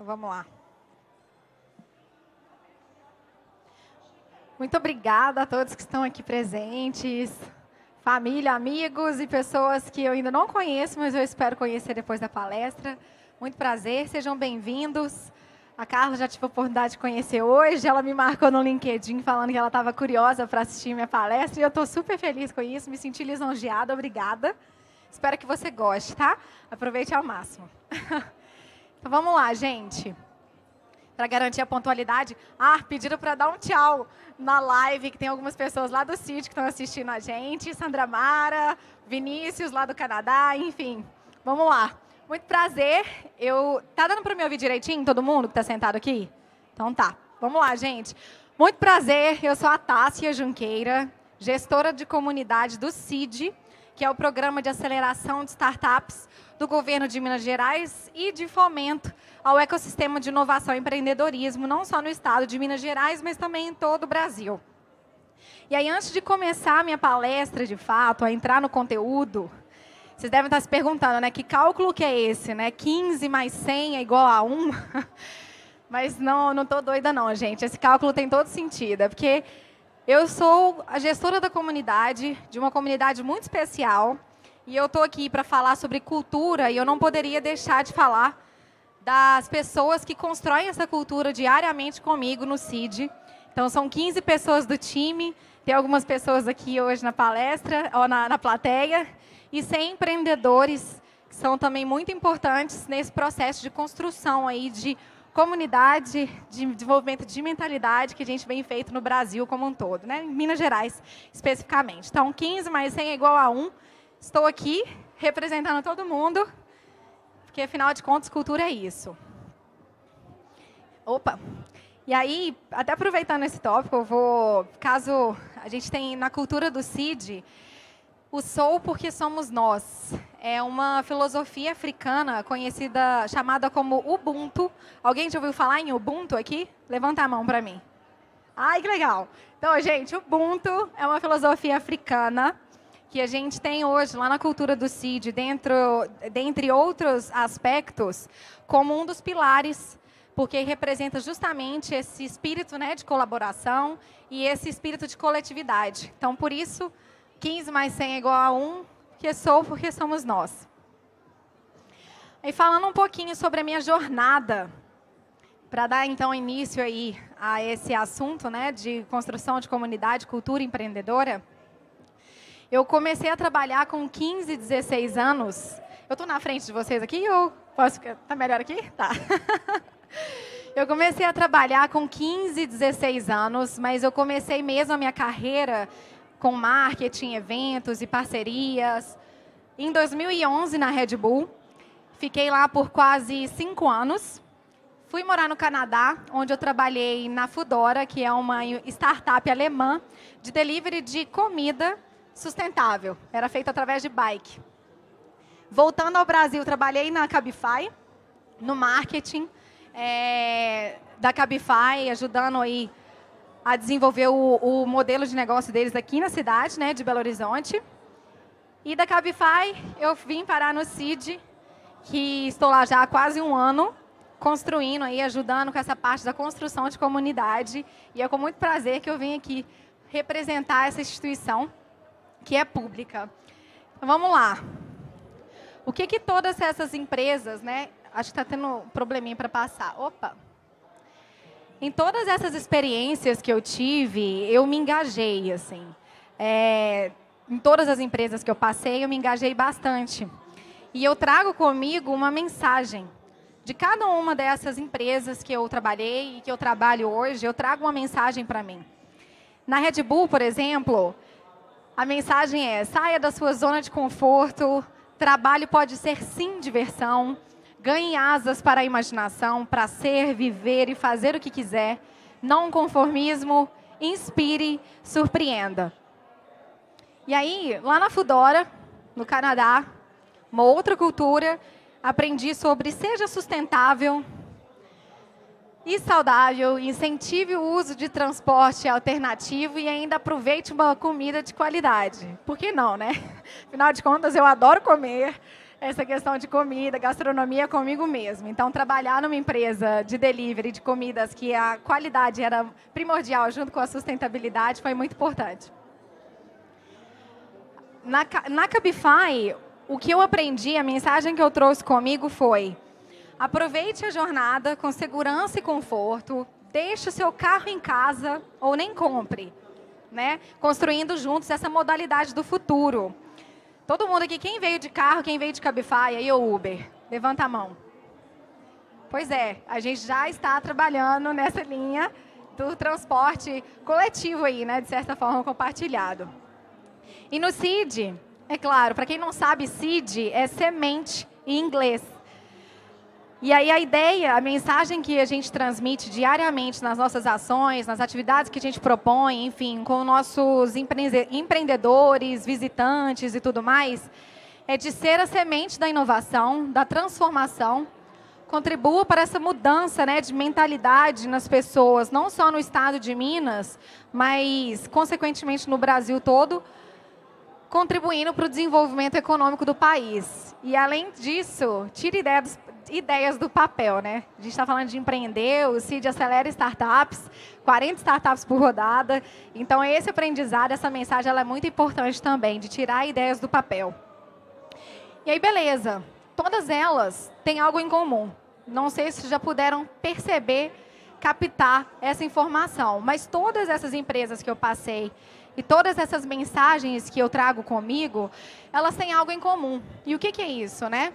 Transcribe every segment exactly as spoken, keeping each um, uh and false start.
Então, vamos lá. Muito obrigada a todos que estão aqui presentes, família, amigos e pessoas que eu ainda não conheço, mas eu espero conhecer depois da palestra. Muito prazer, sejam bem-vindos. A Carla já tive a oportunidade de conhecer hoje, ela me marcou no LinkedIn falando que ela estava curiosa para assistir minha palestra e eu estou super feliz com isso, me senti lisonjeada, obrigada. Espero que você goste, tá? Aproveite ao máximo. Então vamos lá, gente. Para garantir a pontualidade, ah, pediram para dar um tchau na live, que tem algumas pessoas lá do sítio que estão assistindo a gente, Sandra Mara, Vinícius lá do Canadá, enfim. Vamos lá. Muito prazer. Eu tá dando para me ouvir direitinho, todo mundo que está sentado aqui? Então tá. Vamos lá, gente. Muito prazer. Eu sou a Tássia Junqueira, gestora de comunidade do C I D, que é o Programa de Aceleração de Startups do Governo de Minas Gerais e de fomento ao ecossistema de inovação e empreendedorismo, não só no estado de Minas Gerais, mas também em todo o Brasil. E aí, antes de começar a minha palestra, de fato, a entrar no conteúdo, vocês devem estar se perguntando, né, que cálculo que é esse, né? quinze mais cem é igual a um? Mas não não estou doida não, gente. Esse cálculo tem todo sentido, é porque eu sou a gestora da comunidade, de uma comunidade muito especial, e eu estou aqui para falar sobre cultura, e eu não poderia deixar de falar das pessoas que constroem essa cultura diariamente comigo no C I D. Então, são quinze pessoas do time, tem algumas pessoas aqui hoje na palestra, ou na, na plateia, e cem empreendedores, que são também muito importantes nesse processo de construção aí de comunidade, de desenvolvimento de mentalidade que a gente vem feito no Brasil como um todo, né? Em Minas Gerais, especificamente. Então, quinze mais cem é igual a um. Estou aqui representando todo mundo, porque, afinal de contas, cultura é isso. Opa! E aí, até aproveitando esse tópico, eu vou, caso a gente tem na cultura do C I D, o sou porque somos nós. É uma filosofia africana conhecida, chamada como Ubuntu. Alguém já ouviu falar em Ubuntu aqui? Levanta a mão para mim. Ai, que legal! Então, gente, Ubuntu é uma filosofia africana que a gente tem hoje lá na cultura do C I D, dentro, dentre outros aspectos, como um dos pilares, porque representa justamente esse espírito, né, de colaboração e esse espírito de coletividade. Então, por isso, quinze mais cem é igual a um, que sou porque somos nós. E falando um pouquinho sobre a minha jornada, para dar, então, início aí a esse assunto, né, de construção de comunidade, cultura empreendedora, eu comecei a trabalhar com quinze, dezesseis anos. Eu estou na frente de vocês aqui ou posso ficar? Está melhor aqui? Tá. Eu comecei a trabalhar com quinze, dezesseis anos, mas eu comecei mesmo a minha carreira com marketing, eventos e parcerias. Em dois mil e onze, na Red Bull, fiquei lá por quase cinco anos. Fui morar no Canadá, onde eu trabalhei na Foodora, que é uma startup alemã de delivery de comida sustentável. Era feito através de bike. Voltando ao Brasil, trabalhei na Cabify, no marketing é, da Cabify, ajudando aí a desenvolver o, o modelo de negócio deles aqui na cidade, né, de Belo Horizonte. E da Cabify, eu vim parar no C I D, que estou lá já há quase um ano, construindo aí, ajudando com essa parte da construção de comunidade. E é com muito prazer que eu vim aqui representar essa instituição, que é pública. Então, vamos lá. O que que todas essas empresas, né? Acho que está tendo um probleminha para passar. Opa! Em todas essas experiências que eu tive, eu me engajei, assim. É, em todas as empresas que eu passei, eu me engajei bastante. E eu trago comigo uma mensagem. De cada uma dessas empresas que eu trabalhei e que eu trabalho hoje, eu trago uma mensagem para mim. Na Red Bull, por exemplo, a mensagem é: saia da sua zona de conforto, trabalho pode ser sim diversão, ganhe asas para a imaginação, para ser, viver e fazer o que quiser, não conformismo, inspire, surpreenda. E aí, lá na Foodora, no Canadá, uma outra cultura, aprendi sobre seja sustentável e saudável, incentive o uso de transporte alternativo e ainda aproveite uma comida de qualidade. Por que não, né? Afinal de contas, eu adoro comer, essa questão de comida, gastronomia comigo mesmo. Então, trabalhar numa empresa de delivery de comidas que a qualidade era primordial junto com a sustentabilidade foi muito importante. Na, na Cabify, o que eu aprendi, a mensagem que eu trouxe comigo foi: aproveite a jornada com segurança e conforto, deixe o seu carro em casa ou nem compre, né? Construindo juntos essa modalidade do futuro. Todo mundo aqui, quem veio de carro, quem veio de Cabify, aí ou Uber? Levanta a mão. Pois é, a gente já está trabalhando nessa linha do transporte coletivo aí, né? De certa forma, compartilhado. E no C I D, é claro, para quem não sabe, C I D é semente em inglês. E aí a ideia, a mensagem que a gente transmite diariamente nas nossas ações, nas atividades que a gente propõe, enfim, com nossos empreendedores, visitantes e tudo mais, é de ser a semente da inovação, da transformação, contribua para essa mudança, né, de mentalidade nas pessoas, não só no estado de Minas, mas, consequentemente, no Brasil todo, contribuindo para o desenvolvimento econômico do país. E, além disso, tire ideia dos, ideias do papel, né? A gente está falando de empreender, o C I D acelera startups, quarenta startups por rodada. Então, esse aprendizado, essa mensagem, ela é muito importante também, de tirar ideias do papel. E aí, beleza. Todas elas têm algo em comum. Não sei se já puderam perceber, captar essa informação, mas todas essas empresas que eu passei e todas essas mensagens que eu trago comigo, elas têm algo em comum. E o que, que é isso, né?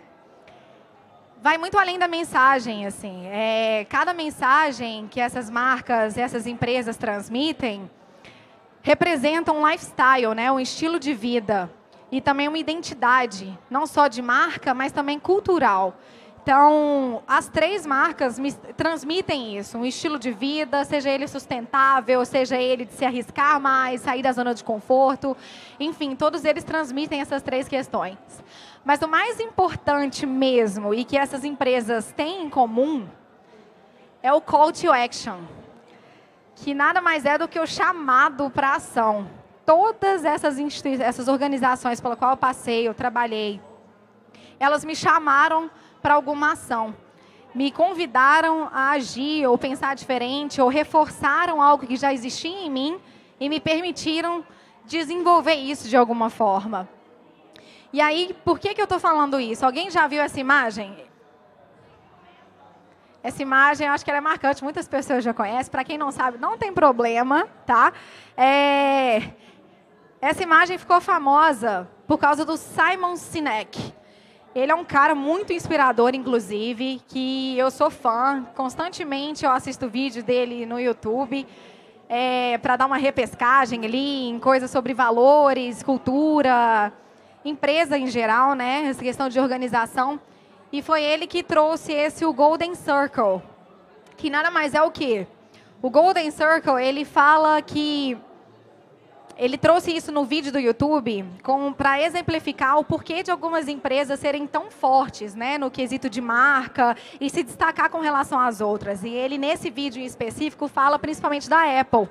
Vai muito além da mensagem, assim. É, cada mensagem que essas marcas, essas empresas transmitem, representa um lifestyle, né? Um estilo de vida. E também uma identidade, não só de marca, mas também cultural. Então, as três marcas me transmitem isso, um estilo de vida, seja ele sustentável, seja ele de se arriscar mais, sair da zona de conforto. Enfim, todos eles transmitem essas três questões. Mas o mais importante mesmo, e que essas empresas têm em comum, é o call to action, que nada mais é do que o chamado para a ação. Todas essas, essas organizações pela qual eu passei, eu trabalhei, elas me chamaram para alguma ação. Me convidaram a agir, ou pensar diferente, ou reforçaram algo que já existia em mim e me permitiram desenvolver isso de alguma forma. E aí, por que, que eu estou falando isso? Alguém já viu essa imagem? Essa imagem, eu acho que ela é marcante, muitas pessoas já conhecem. Para quem não sabe, não tem problema, tá? É... Essa imagem ficou famosa por causa do Simon Sinek. Ele é um cara muito inspirador, inclusive, que eu sou fã. Constantemente eu assisto vídeo dele no YouTube é, para dar uma repescagem ali em coisas sobre valores, cultura, empresa em geral, né? Essa questão de organização. E foi ele que trouxe esse o Golden Circle, que nada mais é o quê? O Golden Circle, ele fala que... Ele trouxe isso no vídeo do YouTube para exemplificar o porquê de algumas empresas serem tão fortes, né, no quesito de marca e se destacar com relação às outras. E ele, nesse vídeo em específico, fala principalmente da Apple.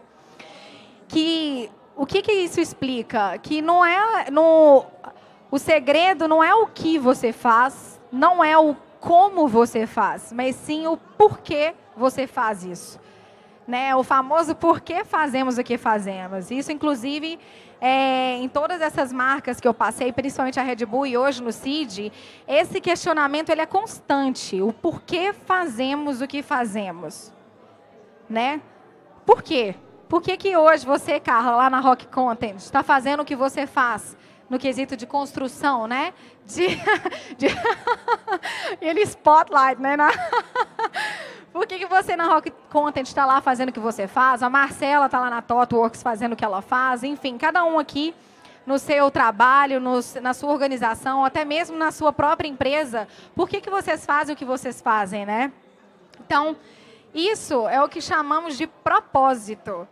Que, o que, que isso explica? Que não é, no, o segredo não é o que você faz, não é o como você faz, mas sim o porquê você faz isso. Né, o famoso por que fazemos o que fazemos. Isso, inclusive, é, em todas essas marcas que eu passei, principalmente a Red Bull e hoje no C I D, esse questionamento ele é constante. O porquê fazemos o que fazemos. Né? Por quê? Por que, que hoje você, Carla, lá na Rock Content, está fazendo o que você faz no quesito de construção, né? De, de ele spotlight, né? Na... Por que, que você na Rock Content está lá fazendo o que você faz? A Marcela está lá na ThoughtWorks fazendo o que ela faz. Enfim, cada um aqui no seu trabalho, no, na sua organização, até mesmo na sua própria empresa. Por que, que vocês fazem o que vocês fazem, né? Então, isso é o que chamamos de propósito.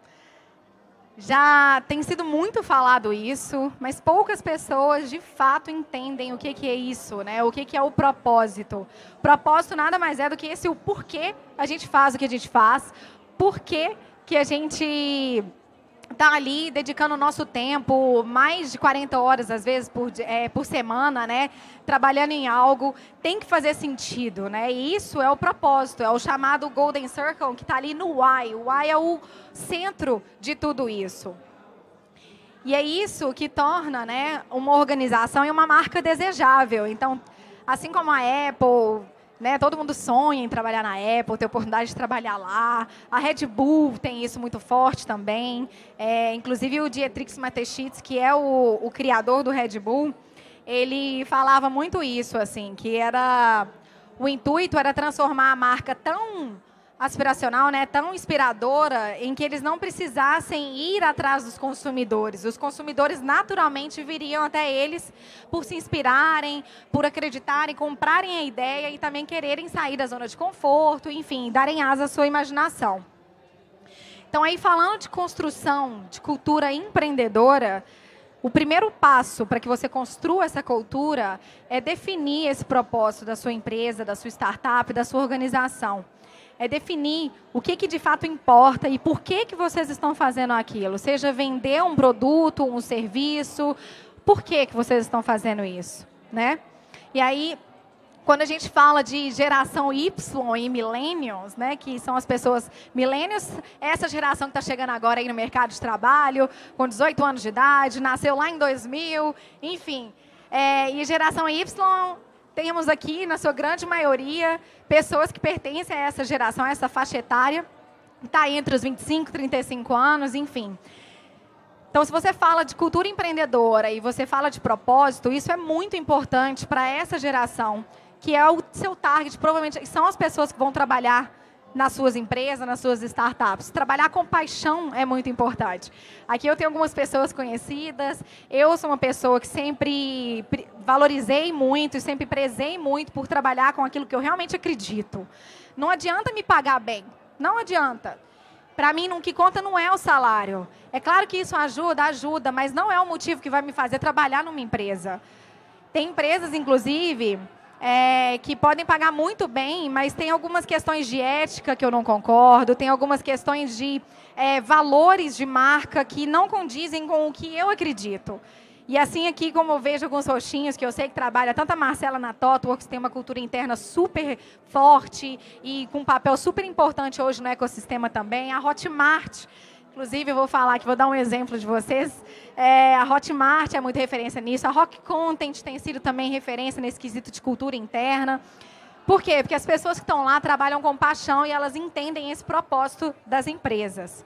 Já tem sido muito falado isso, mas poucas pessoas, de fato, entendem o que, que é isso, né? O que, que é o propósito. Propósito nada mais é do que esse o porquê a gente faz o que a gente faz, porquê que a gente tá ali dedicando o nosso tempo, mais de quarenta horas, às vezes, por, é, por semana, né? Trabalhando em algo, tem que fazer sentido, né? E isso é o propósito, é o chamado Golden Circle, que está ali no why. O why é o centro de tudo isso. E é isso que torna, né, uma organização e uma marca desejável. Então, assim como a Apple... Né, todo mundo sonha em trabalhar na Apple, ter oportunidade de trabalhar lá. A Red Bull tem isso muito forte também. É, inclusive, o Dietrich Mateschitz, que é o, o criador do Red Bull, ele falava muito isso, assim, que era, o intuito era transformar a marca tão aspiracional, né, tão inspiradora, em que eles não precisassem ir atrás dos consumidores. Os consumidores naturalmente viriam até eles por se inspirarem, por acreditarem, comprarem a ideia e também quererem sair da zona de conforto, enfim, darem asa à sua imaginação. Então, aí falando de construção de cultura empreendedora, o primeiro passo para que você construa essa cultura é definir esse propósito da sua empresa, da sua startup, da sua organização. É definir o que, que de fato importa e por que, que vocês estão fazendo aquilo. Seja vender um produto, um serviço, por que, que vocês estão fazendo isso, né? E aí, quando a gente fala de geração Y e millennials, né, que são as pessoas... Millennials é essa geração que está chegando agora aí no mercado de trabalho, com dezoito anos de idade, nasceu lá em dois mil, enfim. É, e geração Y... Temos aqui, na sua grande maioria, pessoas que pertencem a essa geração, a essa faixa etária, está entre os vinte e cinco, trinta e cinco anos, enfim. Então, se você fala de cultura empreendedora e você fala de propósito, isso é muito importante para essa geração, que é o seu target, provavelmente são as pessoas que vão trabalhar nas suas empresas, nas suas startups. Trabalhar com paixão é muito importante. Aqui eu tenho algumas pessoas conhecidas. Eu sou uma pessoa que sempre valorizei muito e sempre prezei muito por trabalhar com aquilo que eu realmente acredito. Não adianta me pagar bem. Não adianta. Para mim, o que conta não é o salário. É claro que isso ajuda, ajuda, mas não é o motivo que vai me fazer trabalhar numa empresa. Tem empresas, inclusive... É, que podem pagar muito bem, mas tem algumas questões de ética que eu não concordo, tem algumas questões de é, valores de marca que não condizem com o que eu acredito. E assim aqui, como eu vejo alguns roxinhos, que eu sei que trabalha, tanto a Marcela na ThoughtWorks, tem uma cultura interna super forte e com um papel super importante hoje no ecossistema também, a Hotmart. Inclusive, eu vou falar aqui, vou dar um exemplo de vocês. É, a Hotmart é muito referência nisso. A Rock Content tem sido também referência nesse quesito de cultura interna. Por quê? Porque as pessoas que estão lá trabalham com paixão e elas entendem esse propósito das empresas.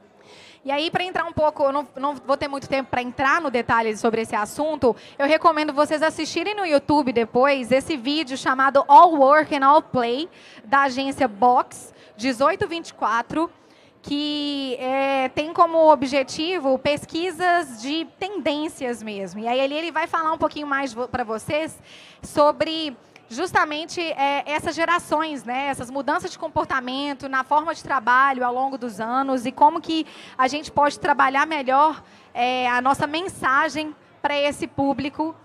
E aí, para entrar um pouco, eu não, não vou ter muito tempo para entrar no detalhe sobre esse assunto, eu recomendo vocês assistirem no YouTube depois esse vídeo chamado All Work and All Play, da agência Box, dezoito vinte e quatro, que é, tem como objetivo pesquisas de tendências mesmo. E aí ele, ele vai falar um pouquinho mais para vocês sobre justamente é, essas gerações, né, essas mudanças de comportamento na forma de trabalho ao longo dos anos e como que a gente pode trabalhar melhor é, a nossa mensagem para esse público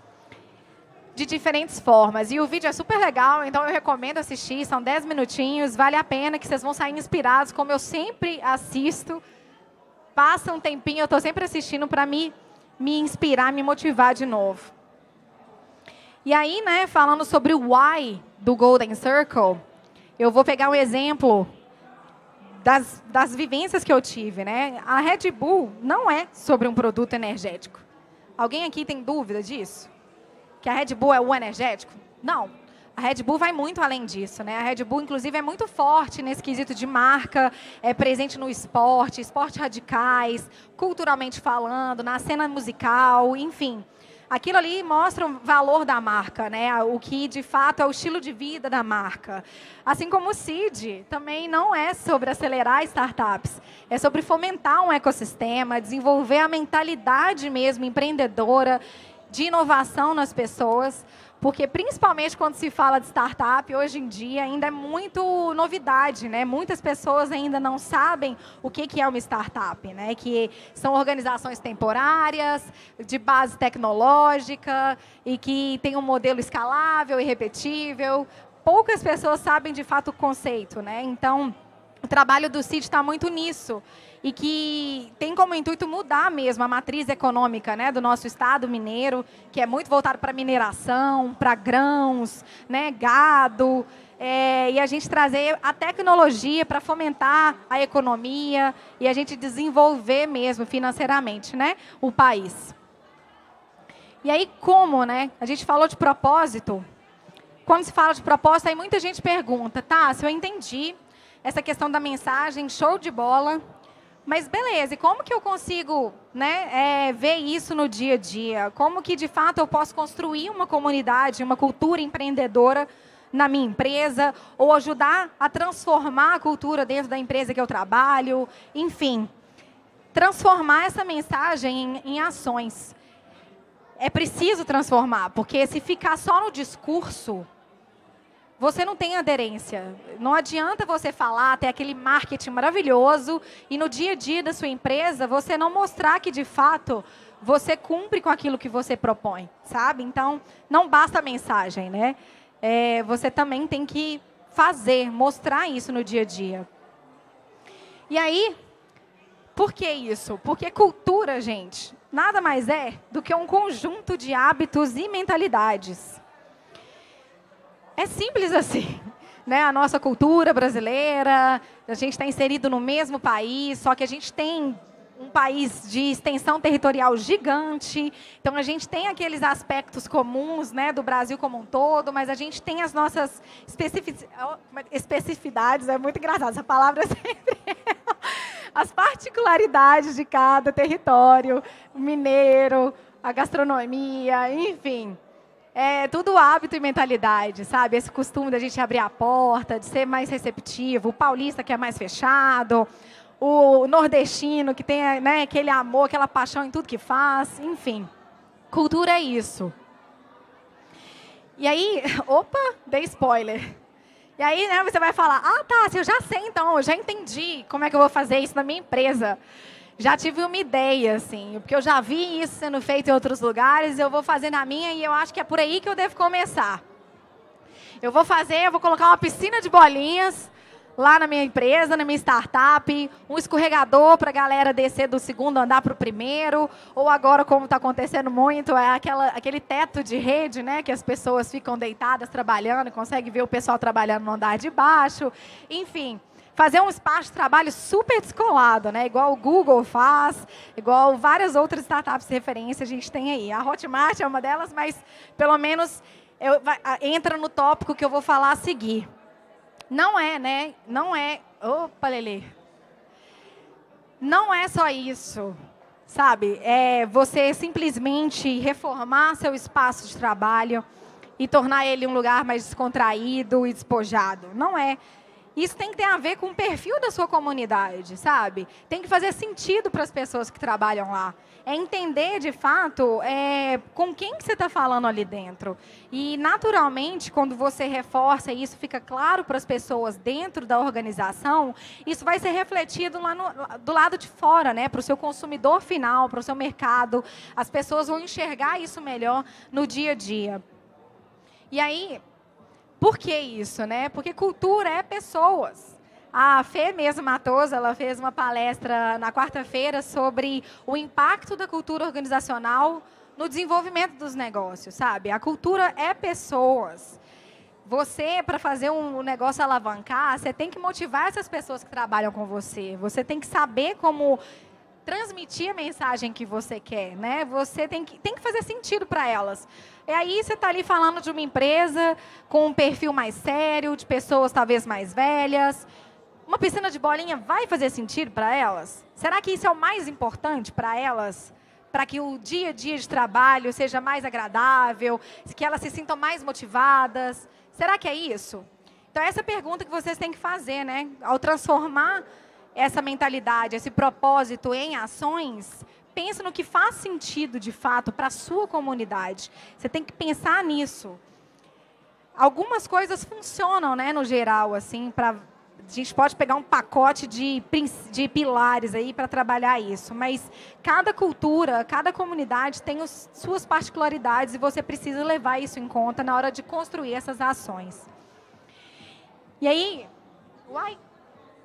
de diferentes formas. E o vídeo é super legal, então eu recomendo assistir, são dez minutinhos, vale a pena, que vocês vão sair inspirados, como eu sempre assisto. Passa um tempinho, eu estou sempre assistindo para me, me inspirar, me motivar de novo. E aí, né, falando sobre o why do Golden Circle, eu vou pegar um exemplo das, das vivências que eu tive, né? A Red Bull não é sobre um produto energético. Alguém aqui tem dúvida disso? Que a Red Bull é o energético? Não. A Red Bull vai muito além disso, né? A Red Bull, inclusive, é muito forte nesse quesito de marca, é presente no esporte, esportes radicais, culturalmente falando, na cena musical, enfim. Aquilo ali mostra o valor da marca, né? O que, de fato, é o estilo de vida da marca. Assim como o Seed também não é sobre acelerar startups, é sobre fomentar um ecossistema, desenvolver a mentalidade mesmo empreendedora, de inovação nas pessoas, porque principalmente quando se fala de startup, hoje em dia ainda é muito novidade, né? Muitas pessoas ainda não sabem o que é uma startup, né? Que são organizações temporárias, de base tecnológica e que tem um modelo escalável e repetível. Poucas pessoas sabem de fato o conceito, né? Então, o trabalho do C I D está muito nisso e que tem como intuito mudar mesmo a matriz econômica, né, do nosso estado mineiro, que é muito voltado para mineração, para grãos, né, gado, é, e a gente trazer a tecnologia para fomentar a economia e a gente desenvolver mesmo financeiramente, né, o país. E aí como, né, a gente falou de propósito. Quando se fala de propósito, aí muita gente pergunta, tá, se eu entendi essa questão da mensagem, show de bola, mas beleza, e como que eu consigo, né, é, ver isso no dia a dia? Como que, de fato, eu posso construir uma comunidade, uma cultura empreendedora na minha empresa, ou ajudar a transformar a cultura dentro da empresa que eu trabalho, enfim, transformar essa mensagem em, em ações. É preciso transformar, porque se ficar só no discurso, você não tem aderência. Não adianta você falar, ter aquele marketing maravilhoso e no dia a dia da sua empresa você não mostrar que, de fato, você cumpre com aquilo que você propõe, sabe? Então, não basta a mensagem, né? É, você também tem que fazer, mostrar isso no dia a dia. E aí, por que isso? Porque cultura, gente, nada mais é do que um conjunto de hábitos e mentalidades. É simples assim, né? A nossa cultura brasileira, a gente está inserido no mesmo país, só que a gente tem um país de extensão territorial gigante, então a gente tem aqueles aspectos comuns, né, do Brasil como um todo, mas a gente tem as nossas especific... especificidades, é muito engraçado, essa palavra sempre é... as particularidades de cada território, o mineiro, a gastronomia, enfim... É tudo hábito e mentalidade, sabe? Esse costume da gente abrir a porta, de ser mais receptivo, o paulista que é mais fechado, o nordestino que tem, né, aquele amor, aquela paixão em tudo que faz, enfim. Cultura é isso. E aí, opa, dei spoiler. E aí, né, você vai falar, ah, tá, eu já sei então, eu já entendi como é que eu vou fazer isso na minha empresa. Já tive uma ideia, assim, porque eu já vi isso sendo feito em outros lugares, eu vou fazer na minha e eu acho que é por aí que eu devo começar. Eu vou fazer, eu vou colocar uma piscina de bolinhas lá na minha empresa, na minha startup, um escorregador para a galera descer do segundo andar para o primeiro, ou agora, como está acontecendo muito, é aquela, aquele teto de rede, né, que as pessoas ficam deitadas trabalhando e conseguem ver o pessoal trabalhando no andar de baixo, enfim... Fazer um espaço de trabalho super descolado, né? Igual o Google faz, igual várias outras startups de referência a gente tem aí. A Hotmart é uma delas, mas pelo menos eu, vai, entra no tópico que eu vou falar a seguir. Não é, né? Não é... Opa, Lelê. Não é só isso, sabe? É você simplesmente reformar seu espaço de trabalho e tornar ele um lugar mais descontraído e despojado. Não é. Isso tem que ter a ver com o perfil da sua comunidade, sabe? Tem que fazer sentido para as pessoas que trabalham lá. É entender, de fato, é, com quem que você está falando ali dentro. E, naturalmente, quando você reforça e isso fica claro para as pessoas dentro da organização, isso vai ser refletido lá no, do lado de fora, né? Para o seu consumidor final, para o seu mercado. As pessoas vão enxergar isso melhor no dia a dia. E aí... Por que isso, né? Porque cultura é pessoas. A Fê mesmo Matoso, ela fez uma palestra na quarta-feira sobre o impacto da cultura organizacional no desenvolvimento dos negócios, sabe? A cultura é pessoas. Você, para fazer um negócio alavancar, você tem que motivar essas pessoas que trabalham com você. Você tem que saber como transmitir a mensagem que você quer, né? Você tem que, tem que fazer sentido para elas. E aí você está ali falando de uma empresa com um perfil mais sério, de pessoas talvez mais velhas. Uma piscina de bolinha vai fazer sentido para elas? Será que isso é o mais importante para elas? Para que o dia a dia de trabalho seja mais agradável, que elas se sintam mais motivadas? Será que é isso? Então, essa é a pergunta que vocês têm que fazer, né? Ao transformar essa mentalidade, esse propósito em ações, pensa no que faz sentido, de fato, para a sua comunidade. Você tem que pensar nisso. Algumas coisas funcionam, né, no geral, assim, para... A gente pode pegar um pacote de, de pilares aí para trabalhar isso, mas cada cultura, cada comunidade tem os, suas particularidades e você precisa levar isso em conta na hora de construir essas ações. E aí... Uai...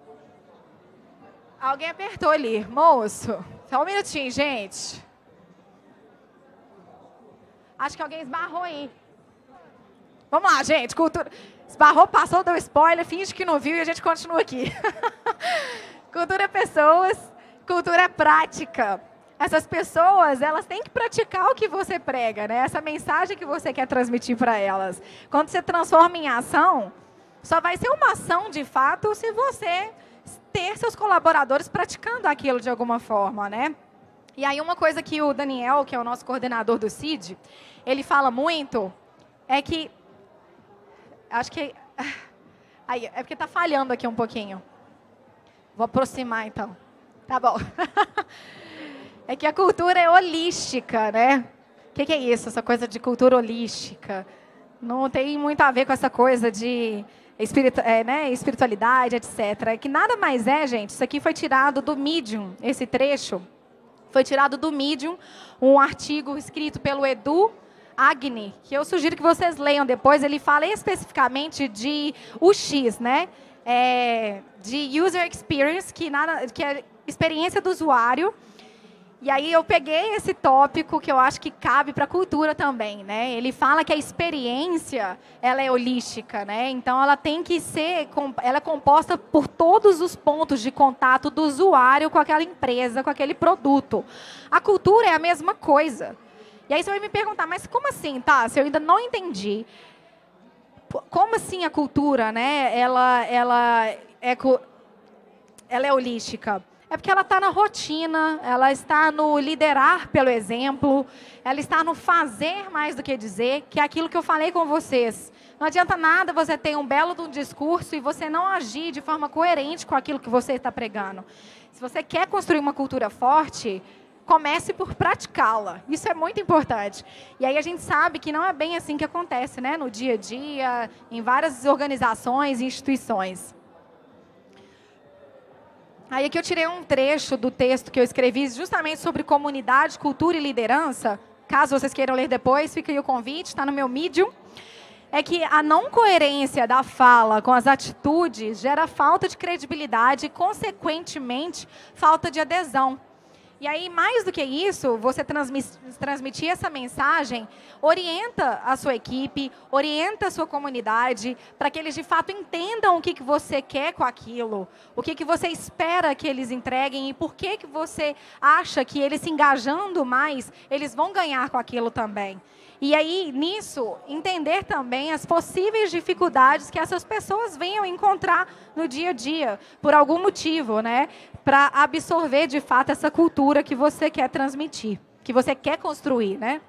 Alguém apertou ali. Moço, só um minutinho, gente. Acho que alguém esbarrou aí. Vamos lá, gente. Cultura... Esbarrou, passou, deu spoiler, finge que não viu e a gente continua aqui. Cultura é pessoas, cultura é prática. Essas pessoas, elas têm que praticar o que você prega, né? Essa mensagem que você quer transmitir para elas. Quando você transforma em ação, só vai ser uma ação de fato se você ter seus colaboradores praticando aquilo de alguma forma, né? E aí uma coisa que o Daniel, que é o nosso coordenador do C I D, ele fala muito, é que... Acho que... Aí, é porque está falhando aqui um pouquinho. Vou aproximar, então. Tá bom. É que a cultura é holística, né? O que, que é isso, essa coisa de cultura holística? Não tem muito a ver com essa coisa de espiritu é, né, espiritualidade, etcétera. É que nada mais é, gente, isso aqui foi tirado do Medium, esse trecho. Foi tirado do Medium, um artigo escrito pelo Edu Agni, que eu sugiro que vocês leiam depois. Ele fala especificamente de U X, né? É, de User Experience, que, nada, que é experiência do usuário. E aí eu peguei esse tópico que eu acho que cabe para a cultura também, né? Ele fala que a experiência, ela é holística, né? Então ela tem que ser, ela é composta por todos os pontos de contato do usuário com aquela empresa, com aquele produto. A cultura é a mesma coisa. E aí você vai me perguntar, mas como assim, tá? Se eu ainda não entendi. Como assim a cultura, né? Ela, ela, é, ela é holística? É porque ela está na rotina, ela está no liderar pelo exemplo, ela está no fazer mais do que dizer, que é aquilo que eu falei com vocês. Não adianta nada você ter um belo de um discurso e você não agir de forma coerente com aquilo que você está pregando. Se você quer construir uma cultura forte, comece por praticá-la. Isso é muito importante. E aí a gente sabe que não é bem assim que acontece, né? No dia a dia, em várias organizações e instituições. Aí aqui eu tirei um trecho do texto que eu escrevi justamente sobre comunidade, cultura e liderança. Caso vocês queiram ler depois, fica aí o convite, está no meu Medium. É que a não coerência da fala com as atitudes gera falta de credibilidade e, consequentemente, falta de adesão. E aí, mais do que isso, você transmitir essa mensagem orienta a sua equipe, orienta a sua comunidade, para que eles, de fato, entendam o que, que você quer com aquilo, o que, que você espera que eles entreguem e por que, que você acha que eles se engajando mais, eles vão ganhar com aquilo também. E aí, nisso, entender também as possíveis dificuldades que essas pessoas venham encontrar no dia a dia, por algum motivo, né? Para absorver, de fato, essa cultura que você quer transmitir, que você quer construir, né?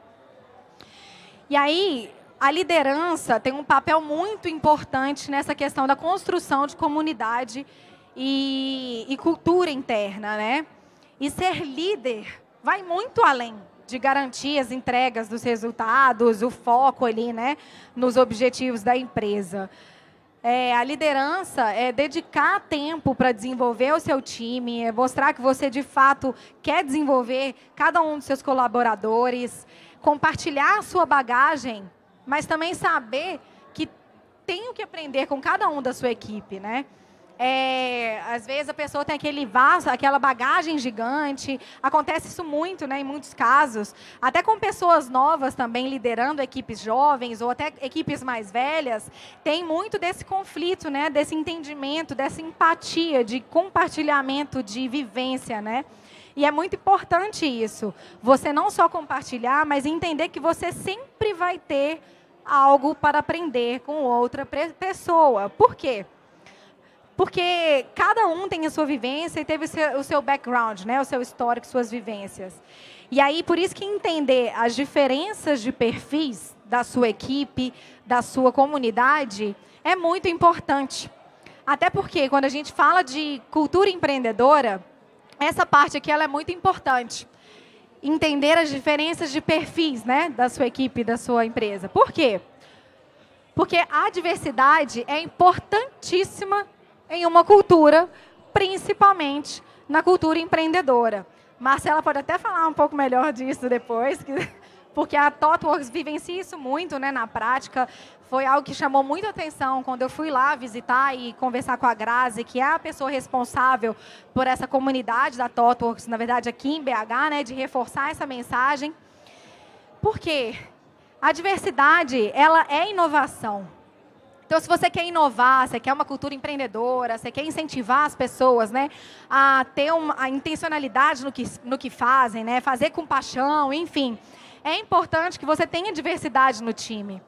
E aí, a liderança tem um papel muito importante nessa questão da construção de comunidade e, e cultura interna, né? E ser líder vai muito além de garantir as entregas dos resultados, o foco ali, né, nos objetivos da empresa. É, a liderança é dedicar tempo para desenvolver o seu time, é mostrar que você, de fato, quer desenvolver cada um dos seus colaboradores, compartilhar a sua bagagem, mas também saber que tem que aprender com cada um da sua equipe, né? É, às vezes a pessoa tem aquele vaso, aquela bagagem gigante. Acontece isso muito, né, em muitos casos. Até com pessoas novas também liderando equipes jovens ou até equipes mais velhas, tem muito desse conflito, né, desse entendimento, dessa empatia, de compartilhamento de vivência, né? E é muito importante isso. Você não só compartilhar, mas entender que você sempre vai ter algo para aprender com outra pessoa. Por quê? Porque cada um tem a sua vivência e teve o seu, o seu background, né? O seu histórico, suas vivências. E aí, por isso que entender as diferenças de perfis da sua equipe, da sua comunidade, é muito importante. Até porque, quando a gente fala de cultura empreendedora, essa parte aqui ela é muito importante. Entender as diferenças de perfis, né? Da sua equipe, da sua empresa. Por quê? Porque a diversidade é importantíssima em uma cultura, principalmente na cultura empreendedora. Marcela pode até falar um pouco melhor disso depois, que porque a ThoughtWorks vivencia isso muito, né, na prática. Foi algo que chamou muita atenção quando eu fui lá visitar e conversar com a Grazi, que é a pessoa responsável por essa comunidade da ThoughtWorks, na verdade aqui em B H, né, de reforçar essa mensagem. Por quê? A diversidade, ela é inovação. Então, se você quer inovar, você quer uma cultura empreendedora, você quer incentivar as pessoas, né, a ter uma a intencionalidade no que, no que fazem, né, fazer com paixão, enfim, é importante que você tenha diversidade no time.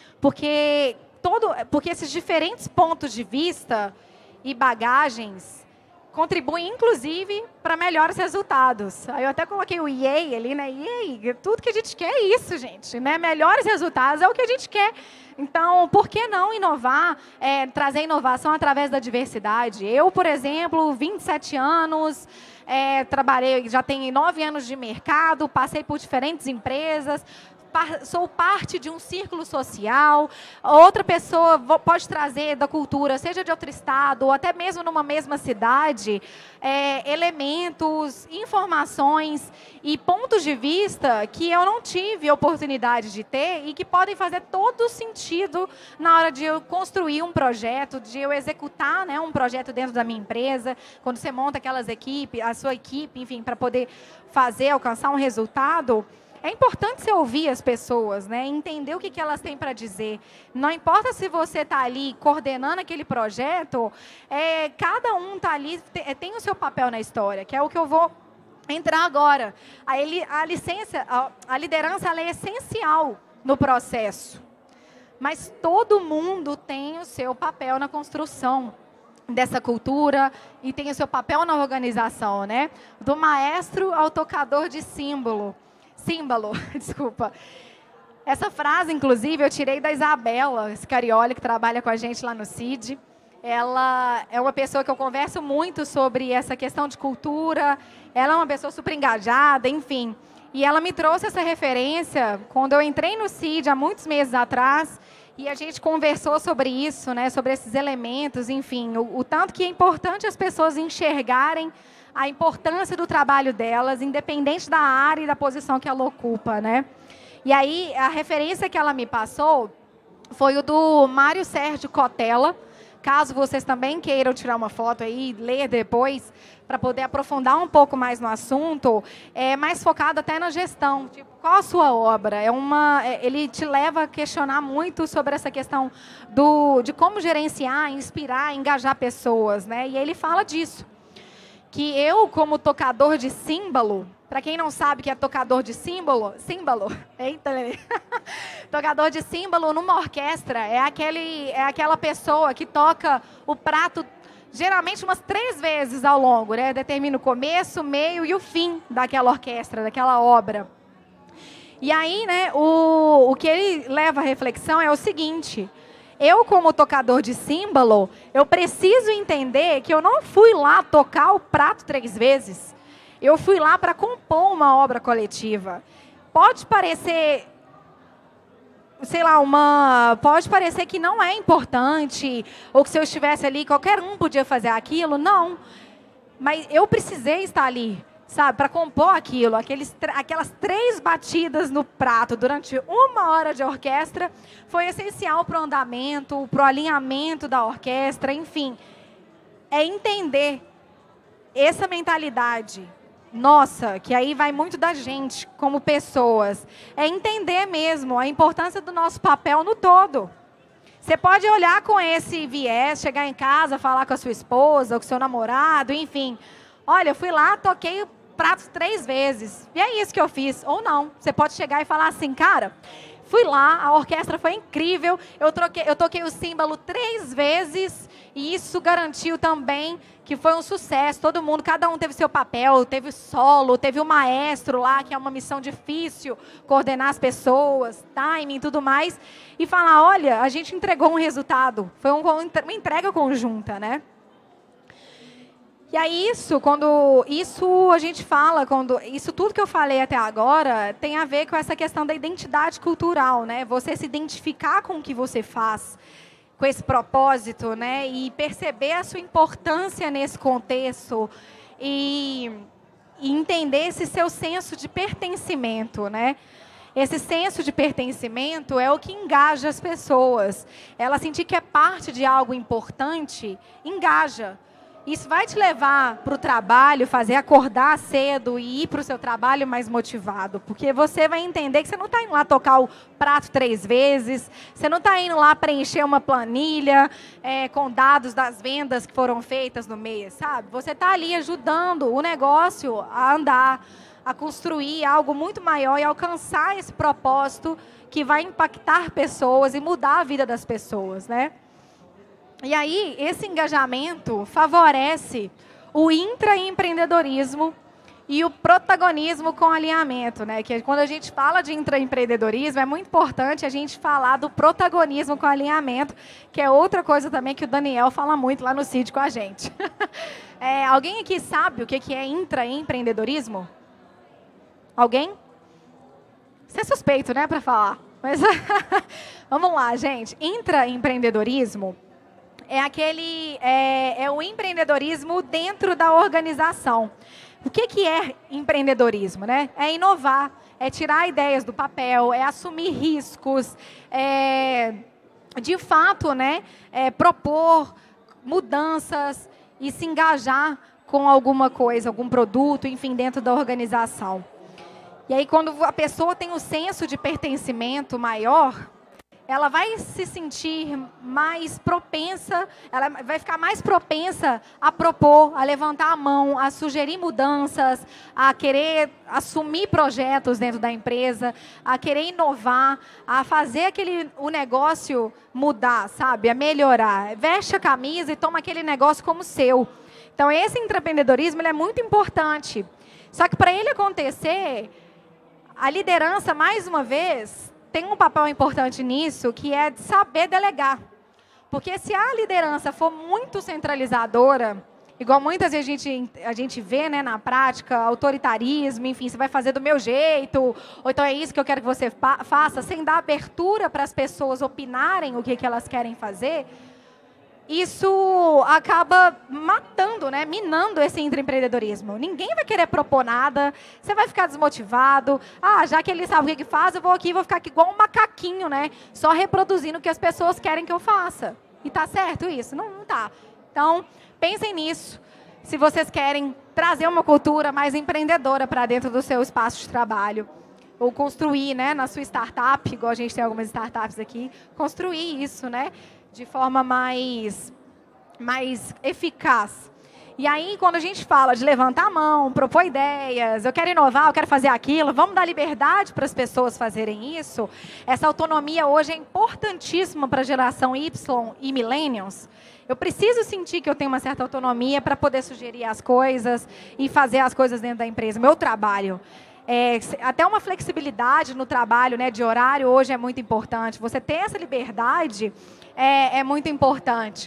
Porque, todo, porque esses diferentes pontos de vista e bagagens contribuem, inclusive, para melhores resultados. Aí eu até coloquei o E A ali, né? E A, tudo que a gente quer é isso, gente, né? Melhores resultados é o que a gente quer. Então, por que não inovar, é, trazer inovação através da diversidade? Eu, por exemplo, vinte e sete anos, é, trabalhei, já tenho nove anos de mercado, passei por diferentes empresas, sou parte de um círculo social, outra pessoa pode trazer da cultura, seja de outro estado, ou até mesmo numa mesma cidade, é, elementos, informações e pontos de vista que eu não tive oportunidade de ter e que podem fazer todo sentido na hora de eu construir um projeto, de eu executar, né, um projeto dentro da minha empresa, quando você monta aquelas equipes, a sua equipe, enfim, para poder fazer, alcançar um resultado. É importante você ouvir as pessoas, né? Entender o que, que elas têm para dizer. Não importa se você está ali coordenando aquele projeto, é, cada um está ali, tem, tem o seu papel na história, que é o que eu vou entrar agora. A, ele, a, licença, a, a liderança ela é essencial no processo, mas todo mundo tem o seu papel na construção dessa cultura e tem o seu papel na organização, né? Do maestro ao tocador de símbolo. Símbolo, desculpa. Essa frase, inclusive, eu tirei da Isabela Scarioli, que trabalha com a gente lá no C I D. Ela é uma pessoa que eu converso muito sobre essa questão de cultura. Ela é uma pessoa super engajada, enfim. E ela me trouxe essa referência quando eu entrei no C I D há muitos meses atrás. E a gente conversou sobre isso, né, sobre esses elementos, enfim. O, o tanto que é importante as pessoas enxergarem a importância do trabalho delas, independente da área e da posição que ela ocupa, né? E aí, a referência que ela me passou foi o do Mário Sérgio Cotella. Caso vocês também queiram tirar uma foto aí, ler depois, para poder aprofundar um pouco mais no assunto, é mais focado até na gestão. Tipo, qual a sua obra? É uma, ele te leva a questionar muito sobre essa questão do, de como gerenciar, inspirar, engajar pessoas, né? E ele fala disso. Que eu, como tocador de símbolo, para quem não sabe o que é tocador de símbolo, símbolo, eita, tocador de símbolo numa orquestra é, aquele, é aquela pessoa que toca o prato geralmente umas três vezes ao longo, né? Determina o começo, o meio e o fim daquela orquestra, daquela obra. E aí, né, o, o que ele leva à reflexão é o seguinte: eu, como tocador de símbolo, eu preciso entender que eu não fui lá tocar o prato três vezes. Eu fui lá para compor uma obra coletiva. Pode parecer, sei lá, uma, pode parecer que não é importante, ou que se eu estivesse ali, qualquer um podia fazer aquilo. Não. Mas eu precisei estar ali, sabe, para compor aquilo, aqueles, aquelas três batidas no prato durante uma hora de orquestra, foi essencial para o andamento, para o alinhamento da orquestra, enfim. É entender essa mentalidade nossa, que aí vai muito da gente como pessoas, é entender mesmo a importância do nosso papel no todo. Você pode olhar com esse viés, chegar em casa, falar com a sua esposa, ou com o seu namorado, enfim. Olha, eu fui lá, toquei pratos três vezes. E é isso que eu fiz. Ou não. Você pode chegar e falar assim, cara, fui lá, a orquestra foi incrível, eu, troquei, eu toquei o símbolo três vezes e isso garantiu também que foi um sucesso. Todo mundo, cada um teve seu papel, teve solo, teve o maestro lá, que é uma missão difícil, coordenar as pessoas, timing e tudo mais. E falar, olha, a gente entregou um resultado. Foi um, uma entrega conjunta, né? E aí isso, quando isso a gente fala, quando isso tudo que eu falei até agora tem a ver com essa questão da identidade cultural, né? Você se identificar com o que você faz, com esse propósito, né? E perceber a sua importância nesse contexto e, e entender esse seu senso de pertencimento, né? Esse senso de pertencimento é o que engaja as pessoas. Ela sentir que é parte de algo importante, engaja. Isso vai te levar para o trabalho, fazer acordar cedo e ir para o seu trabalho mais motivado. Porque você vai entender que você não está indo lá tocar o prato três vezes, você não está indo lá preencher uma planilha é, com dados das vendas que foram feitas no mês, sabe? Você está ali ajudando o negócio a andar, a construir algo muito maior e alcançar esse propósito que vai impactar pessoas e mudar a vida das pessoas, né? E aí, esse engajamento favorece o intraempreendedorismo e o protagonismo com alinhamento, né? Que quando a gente fala de intraempreendedorismo, é muito importante a gente falar do protagonismo com alinhamento, que é outra coisa também que o Daniel fala muito lá no C I D com a gente. É, alguém aqui sabe o que é intraempreendedorismo? Alguém? Você é suspeito, né, para falar. Mas vamos lá, gente. Intraempreendedorismo é aquele é, é o empreendedorismo dentro da organização. O que, que é empreendedorismo, né? É inovar, é tirar ideias do papel, é assumir riscos, é, de fato, né, é, propor mudanças e se engajar com alguma coisa, algum produto, enfim, dentro da organização. E aí, quando a pessoa tem um senso de pertencimento maior, ela vai se sentir mais propensa, ela vai ficar mais propensa a propor, a levantar a mão, a sugerir mudanças, a querer assumir projetos dentro da empresa, a querer inovar, a fazer aquele, o negócio mudar, sabe? A melhorar. Veste a camisa e toma aquele negócio como seu. Então, esse empreendedorismo ele é muito importante. Só que, para ele acontecer, a liderança, mais uma vez, tem um papel importante nisso, que é de saber delegar. Porque se a liderança for muito centralizadora, igual muitas vezes a gente, a gente vê, né, na prática, autoritarismo, enfim, você vai fazer do meu jeito, ou então é isso que eu quero que você faça, sem dar abertura para as pessoas opinarem o que, que elas querem fazer, isso acaba matando, né, minando esse intraempreendedorismo. Ninguém vai querer propor nada, você vai ficar desmotivado. Ah, já que ele sabe o que, que faz, eu vou aqui e vou ficar aqui igual um macaquinho, né, só reproduzindo o que as pessoas querem que eu faça. E tá certo isso? Não, não tá. Então, pensem nisso. Se vocês querem trazer uma cultura mais empreendedora para dentro do seu espaço de trabalho, ou construir, né, na sua startup, igual a gente tem algumas startups aqui, construir isso, né, de forma mais, mais eficaz. E aí, quando a gente fala de levantar a mão, propor ideias, eu quero inovar, eu quero fazer aquilo, vamos dar liberdade para as pessoas fazerem isso, essa autonomia hoje é importantíssima para a geração Y e Millennials. Eu preciso sentir que eu tenho uma certa autonomia para poder sugerir as coisas e fazer as coisas dentro da empresa, meu trabalho. É, até uma flexibilidade no trabalho, né, de horário hoje é muito importante. Você ter essa liberdade é, é muito importante.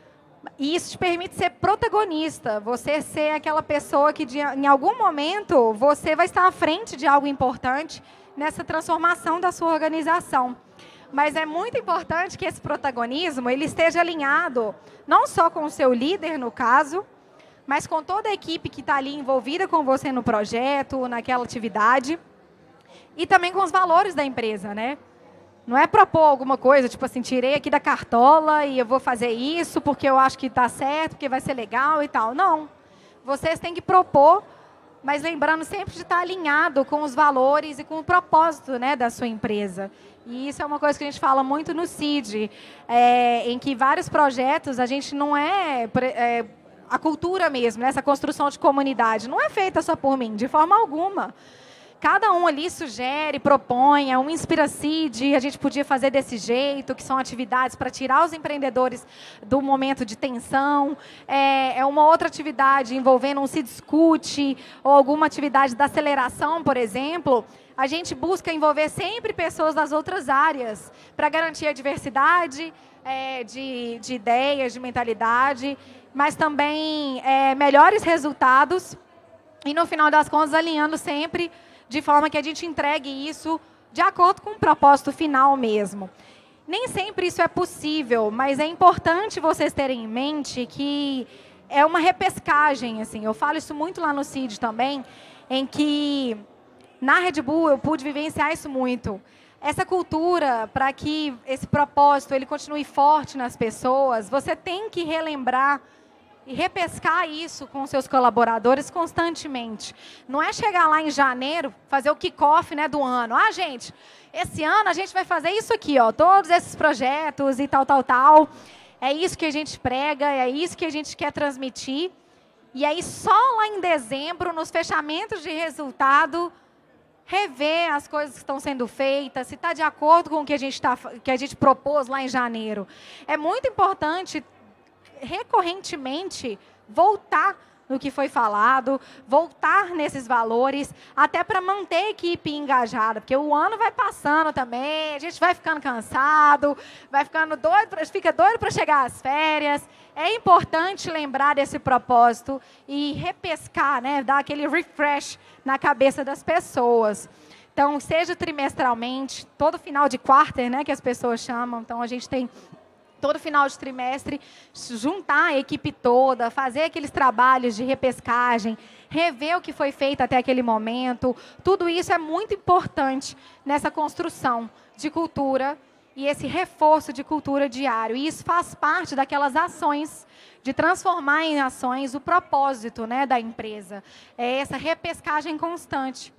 E isso te permite ser protagonista, você ser aquela pessoa que de, em algum momento você vai estar à frente de algo importante nessa transformação da sua organização. Mas é muito importante que esse protagonismo ele esteja alinhado não só com o seu líder, no caso, mas com toda a equipe que está ali envolvida com você no projeto, naquela atividade, e também com os valores da empresa, né? Não é propor alguma coisa, tipo assim, tirei aqui da cartola e eu vou fazer isso porque eu acho que está certo, porque vai ser legal e tal. Não. Vocês têm que propor, mas lembrando sempre de estar alinhado com os valores e com o propósito, né, da sua empresa. E isso é uma coisa que a gente fala muito no C I D, é, em que vários projetos a gente não é... é a cultura mesmo, né? Essa construção de comunidade, não é feita só por mim, de forma alguma. Cada um ali sugere, propõe, é um Inspira-C I D, a gente podia fazer desse jeito, que são atividades para tirar os empreendedores do momento de tensão. É, é uma outra atividade envolvendo um Se Discute, ou alguma atividade da aceleração, por exemplo. A gente busca envolver sempre pessoas das outras áreas, para garantir a diversidade é, de, de ideias, de mentalidade, mas também é, melhores resultados e, no final das contas, alinhando sempre de forma que a gente entregue isso de acordo com o propósito final mesmo. Nem sempre isso é possível, mas é importante vocês terem em mente que é uma repescagem, assim. Eu falo isso muito lá no C I D também, em que Na Red Bull, eu pude vivenciar isso muito. Essa cultura, para que esse propósito ele continue forte nas pessoas, você tem que relembrar e repescar isso com seus colaboradores constantemente. Não é chegar lá em janeiro, fazer o kick-off, né, do ano. Ah, gente, esse ano a gente vai fazer isso aqui, ó, todos esses projetos e tal, tal, tal. É isso que a gente prega, é isso que a gente quer transmitir. E aí, só lá em dezembro, nos fechamentos de resultado, rever as coisas que estão sendo feitas, se está de acordo com o que a gente, tá, que a gente propôs lá em janeiro. É muito importante, recorrentemente, voltar no que foi falado, voltar nesses valores, até para manter a equipe engajada, porque o ano vai passando também, a gente vai ficando cansado, vai ficando doido, fica doido para chegar às férias. É importante lembrar desse propósito e repescar, né, dar aquele refresh na cabeça das pessoas. Então, seja trimestralmente, todo final de quarter, né, que as pessoas chamam. Então, a gente tem todo final de trimestre, juntar a equipe toda, fazer aqueles trabalhos de repescagem, rever o que foi feito até aquele momento. Tudo isso é muito importante nessa construção de cultura e esse reforço de cultura diário. E isso faz parte daquelas ações, de transformar em ações o propósito, né, da empresa. É essa repescagem constante.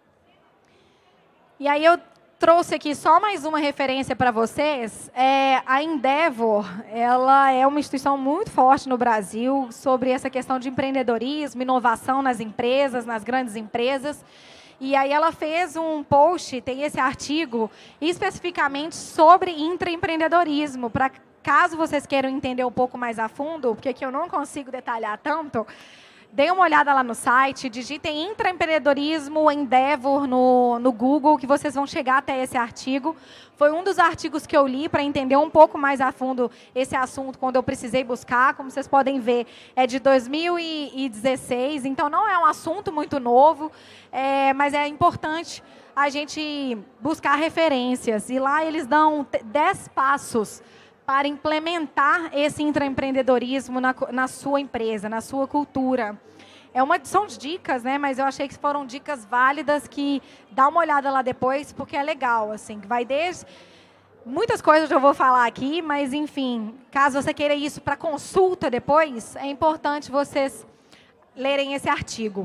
E aí eu trouxe aqui só mais uma referência para vocês. É, a Endeavor, ela é uma instituição muito forte no Brasil sobre essa questão de empreendedorismo, inovação nas empresas, nas grandes empresas. E aí ela fez um post, tem esse artigo, especificamente sobre intraempreendedorismo, para caso vocês queiram entender um pouco mais a fundo, porque aqui eu não consigo detalhar tanto, deem uma olhada lá no site, digitem intraempreendedorismo Endeavor no, no Google, que vocês vão chegar até esse artigo. Foi um dos artigos que eu li para entender um pouco mais a fundo esse assunto, quando eu precisei buscar. Como vocês podem ver, é de dois mil e dezesseis, então não é um assunto muito novo, é, mas é importante a gente buscar referências. E lá eles dão dez passos para implementar esse intraempreendedorismo na, na sua empresa, na sua cultura. É uma, são dicas, né? Mas eu achei que foram dicas válidas, que dá uma olhada lá depois, porque é legal, assim, que vai desde muitas coisas eu vou falar aqui, mas enfim, caso você queira isso para consulta depois, é importante vocês lerem esse artigo.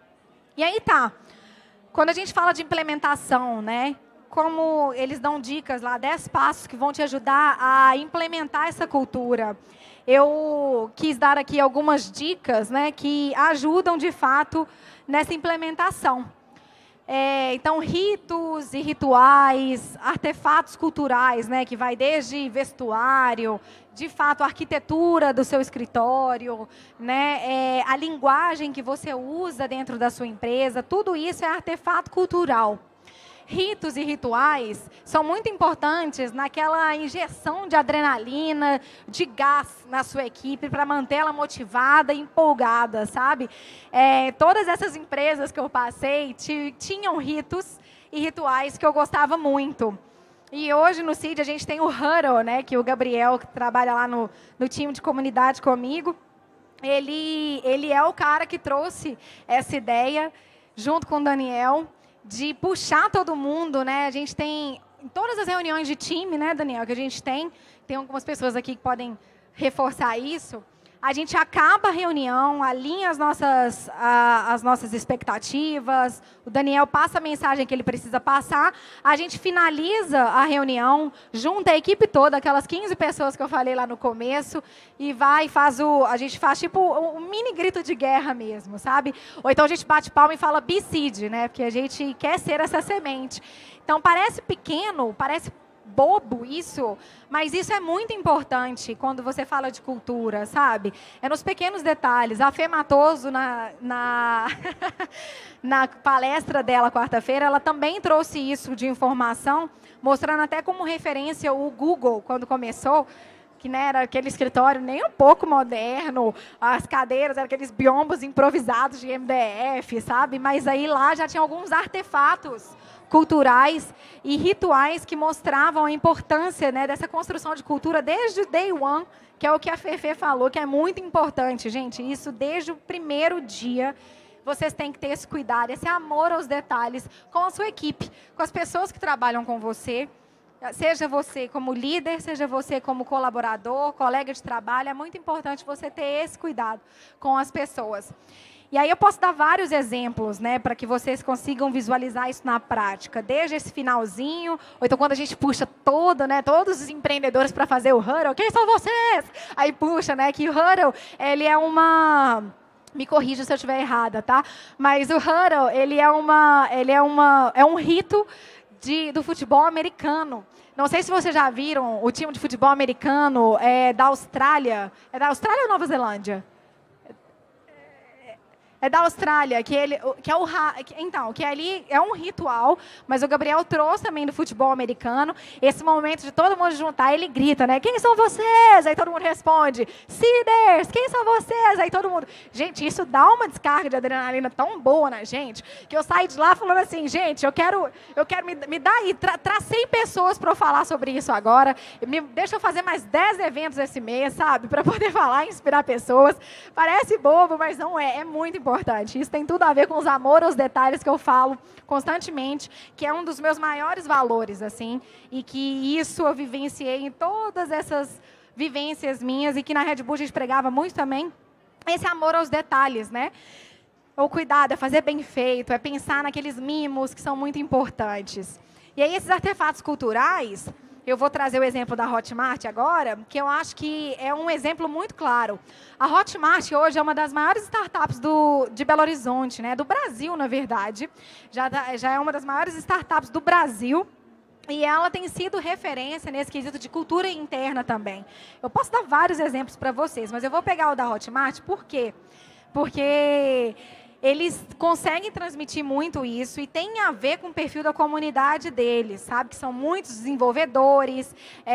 E aí tá, quando a gente fala de implementação, né? Como eles dão dicas lá, dez passos que vão te ajudar a implementar essa cultura. Eu quis dar aqui algumas dicas, né, que ajudam, de fato, nessa implementação. É, então, ritos e rituais, artefatos culturais, né, que vai desde vestuário, de fato, a arquitetura do seu escritório, né, é, a linguagem que você usa dentro da sua empresa, tudo isso é artefato cultural. Ritos e rituais são muito importantes naquela injeção de adrenalina, de gás na sua equipe, para mantê-la motivada e empolgada, sabe? É, todas essas empresas que eu passei tinham ritos e rituais que eu gostava muito. E hoje no C I D a gente tem o Huddle, né, que o Gabriel, que trabalha lá no, no time de comunidade comigo, ele, ele é o cara que trouxe essa ideia, junto com o Daniel, de puxar todo mundo, né? A gente tem, em todas as reuniões de time, né, Daniel, que a gente tem, tem algumas pessoas aqui que podem reforçar isso, a gente acaba a reunião, alinha as nossas, a, as nossas expectativas, o Daniel passa a mensagem que ele precisa passar, a gente finaliza a reunião, junta a equipe toda, aquelas quinze pessoas que eu falei lá no começo, e vai e faz o... A gente faz tipo um mini grito de guerra mesmo, sabe? Ou então a gente bate palma e fala be seed, né? Porque a gente quer ser essa semente. Então parece pequeno, parece bobo isso, mas isso é muito importante quando você fala de cultura, sabe? É nos pequenos detalhes. A Fê Matoso, na, na, na palestra dela quarta-feira, ela também trouxe isso de informação, mostrando até como referência o Google, quando começou, que, né, era aquele escritório nem um pouco moderno, as cadeiras eram aqueles biombos improvisados de M D F, sabe? Mas aí lá já tinha alguns artefatos culturais e rituais que mostravam a importância, né, dessa construção de cultura desde o day one, que é o que a Fefe falou, que é muito importante, gente. Isso desde o primeiro dia vocês têm que ter esse cuidado, esse amor aos detalhes com a sua equipe, com as pessoas que trabalham com você. Seja você como líder, seja você como colaborador, colega de trabalho, é muito importante você ter esse cuidado com as pessoas. E aí eu posso dar vários exemplos, né, para que vocês consigam visualizar isso na prática, desde esse finalzinho, ou então quando a gente puxa todo, né, todos os empreendedores para fazer o huddle, quem são vocês? Aí puxa, né, que o huddle, ele é uma... Me corrija se eu estiver errada, tá? Mas o huddle, ele é, uma, ele é, uma, é um rito de, do futebol americano. Não sei se vocês já viram o time de futebol americano é, da Austrália. É da Austrália ou Nova Zelândia? É da Austrália, que, ele, que é o... Então, que ali é um ritual, mas o Gabriel trouxe também do futebol americano. Esse momento de todo mundo juntar, ele grita, né? Quem são vocês? Aí todo mundo responde, Cedars, quem são vocês? Aí todo mundo... Gente, isso dá uma descarga de adrenalina tão boa na gente, que eu saí de lá falando assim, gente, eu quero, eu quero me, me dar aí, tra, tracei pessoas para eu falar sobre isso agora, me, deixa eu fazer mais dez eventos esse mês, sabe? Para poder falar e inspirar pessoas. Parece bobo, mas não é, é muito importante. Importante. Isso tem tudo a ver com os amor aos detalhes que eu falo constantemente, que é um dos meus maiores valores, assim, e que isso eu vivenciei em todas essas vivências minhas e que na Red Bull a gente pregava muito também, esse amor aos detalhes, né? O cuidado, é fazer bem feito, é pensar naqueles mimos que são muito importantes. E aí esses artefatos culturais, eu vou trazer o exemplo da Hotmart agora, que eu acho que é um exemplo muito claro. A Hotmart hoje é uma das maiores startups do, de Belo Horizonte, né? Do Brasil, na verdade. Já, já é uma das maiores startups do Brasil. E ela tem sido referência nesse quesito de cultura interna também. Eu posso dar vários exemplos para vocês, mas eu vou pegar o da Hotmart, por quê? Porque eles conseguem transmitir muito isso e tem a ver com o perfil da comunidade deles, sabe? Que são muitos desenvolvedores,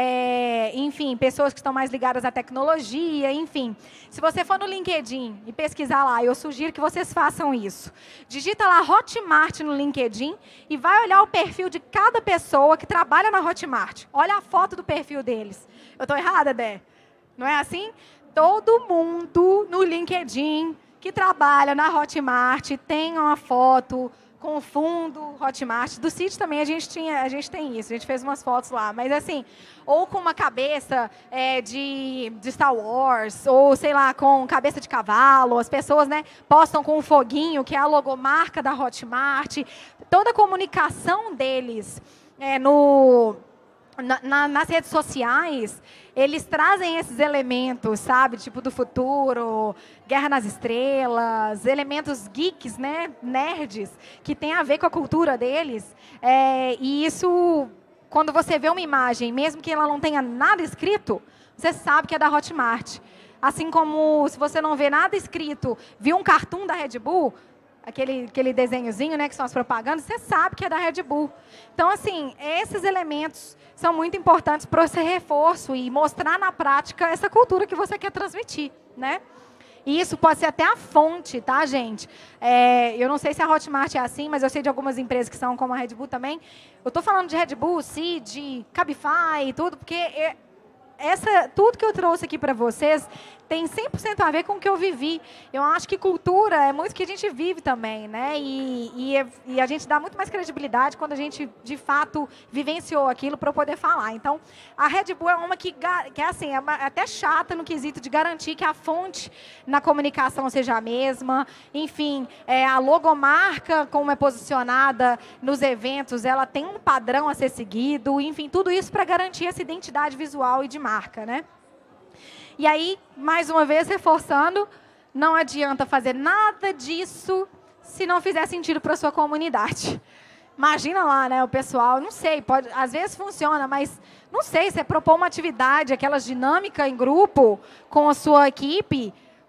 é, enfim, pessoas que estão mais ligadas à tecnologia, enfim. Se você for no LinkedIn e pesquisar lá, eu sugiro que vocês façam isso. Digita lá Hotmart no LinkedIn e vai olhar o perfil de cada pessoa que trabalha na Hotmart. Olha a foto do perfil deles. Eu estou errada, Dé? Não é assim? Todo mundo no LinkedIn que trabalha na Hotmart tem uma foto com o fundo Hotmart. Do sítio também a gente, tinha, a gente tem isso, a gente fez umas fotos lá. Mas assim, ou com uma cabeça é, de, de Star Wars, ou sei lá, com cabeça de cavalo. As pessoas, né, postam com um foguinho, que é a logomarca da Hotmart. Toda a comunicação deles é, no... Na, na, nas redes sociais, eles trazem esses elementos, sabe? Tipo do futuro, Guerra nas Estrelas, elementos geeks, né? Nerds, que tem a ver com a cultura deles. É, e isso, quando você vê uma imagem, mesmo que ela não tenha nada escrito, você sabe que é da Hotmart. Assim como, se você não vê nada escrito, viu um cartoon da Red Bull, Aquele, aquele desenhozinho, né, que são as propagandas, você sabe que é da Red Bull. Então, assim, esses elementos são muito importantes para esse reforço e mostrar na prática essa cultura que você quer transmitir, né? E isso pode ser até a fonte, tá, gente? É, eu não sei se a Hotmart é assim, mas eu sei de algumas empresas que são como a Red Bull também. Eu estou falando de Red Bull, Seed, Cabify e tudo, porque é, essa, tudo que eu trouxe aqui para vocês tem cem por cento a ver com o que eu vivi. Eu acho que cultura é muito o que a gente vive também, né? E, e, e a gente dá muito mais credibilidade quando a gente, de fato, vivenciou aquilo para eu poder falar. Então, a Red Bull é uma que, que é, assim, é uma, até chata no quesito de garantir que a fonte na comunicação seja a mesma. Enfim, é, a logomarca, como é posicionada nos eventos, ela tem um padrão a ser seguido. Enfim, tudo isso para garantir essa identidade visual e de marca, né? E aí, mais uma vez, reforçando, não adianta fazer nada disso se não fizer sentido para a sua comunidade. Imagina lá, né, o pessoal, não sei, pode, às vezes funciona, mas não sei, você propor uma atividade, aquelas dinâmica em grupo com a sua equipe,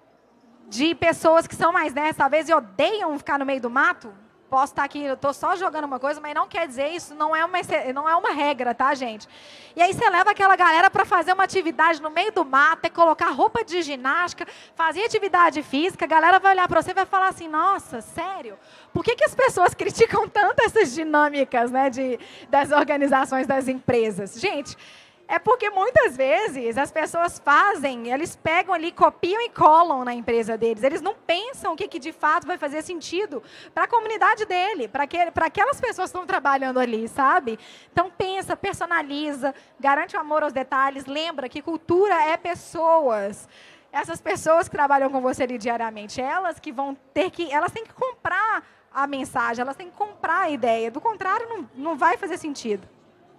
de pessoas que são mais dessas, talvez e odeiam ficar no meio do mato. Posso estar aqui, eu estou só jogando uma coisa, mas não quer dizer isso, não é uma, não é uma regra, tá, gente? E aí você leva aquela galera para fazer uma atividade no meio do mato, é colocar roupa de ginástica, fazer atividade física, a galera vai olhar para você e vai falar assim, nossa, sério? Por que, que as pessoas criticam tanto essas dinâmicas, né, de, das organizações das empresas? Gente, É porque muitas vezes as pessoas fazem, eles pegam ali, copiam e colam na empresa deles. Eles não pensam o que, que de fato vai fazer sentido para a comunidade dele, para aquelas pessoas que estão trabalhando ali, sabe? Então pensa, personaliza, garante o amor aos detalhes, lembra que cultura é pessoas. Essas pessoas que trabalham com você ali diariamente, elas que vão ter que, elas têm que comprar a mensagem, elas têm que comprar a ideia. Do contrário, não, não vai fazer sentido.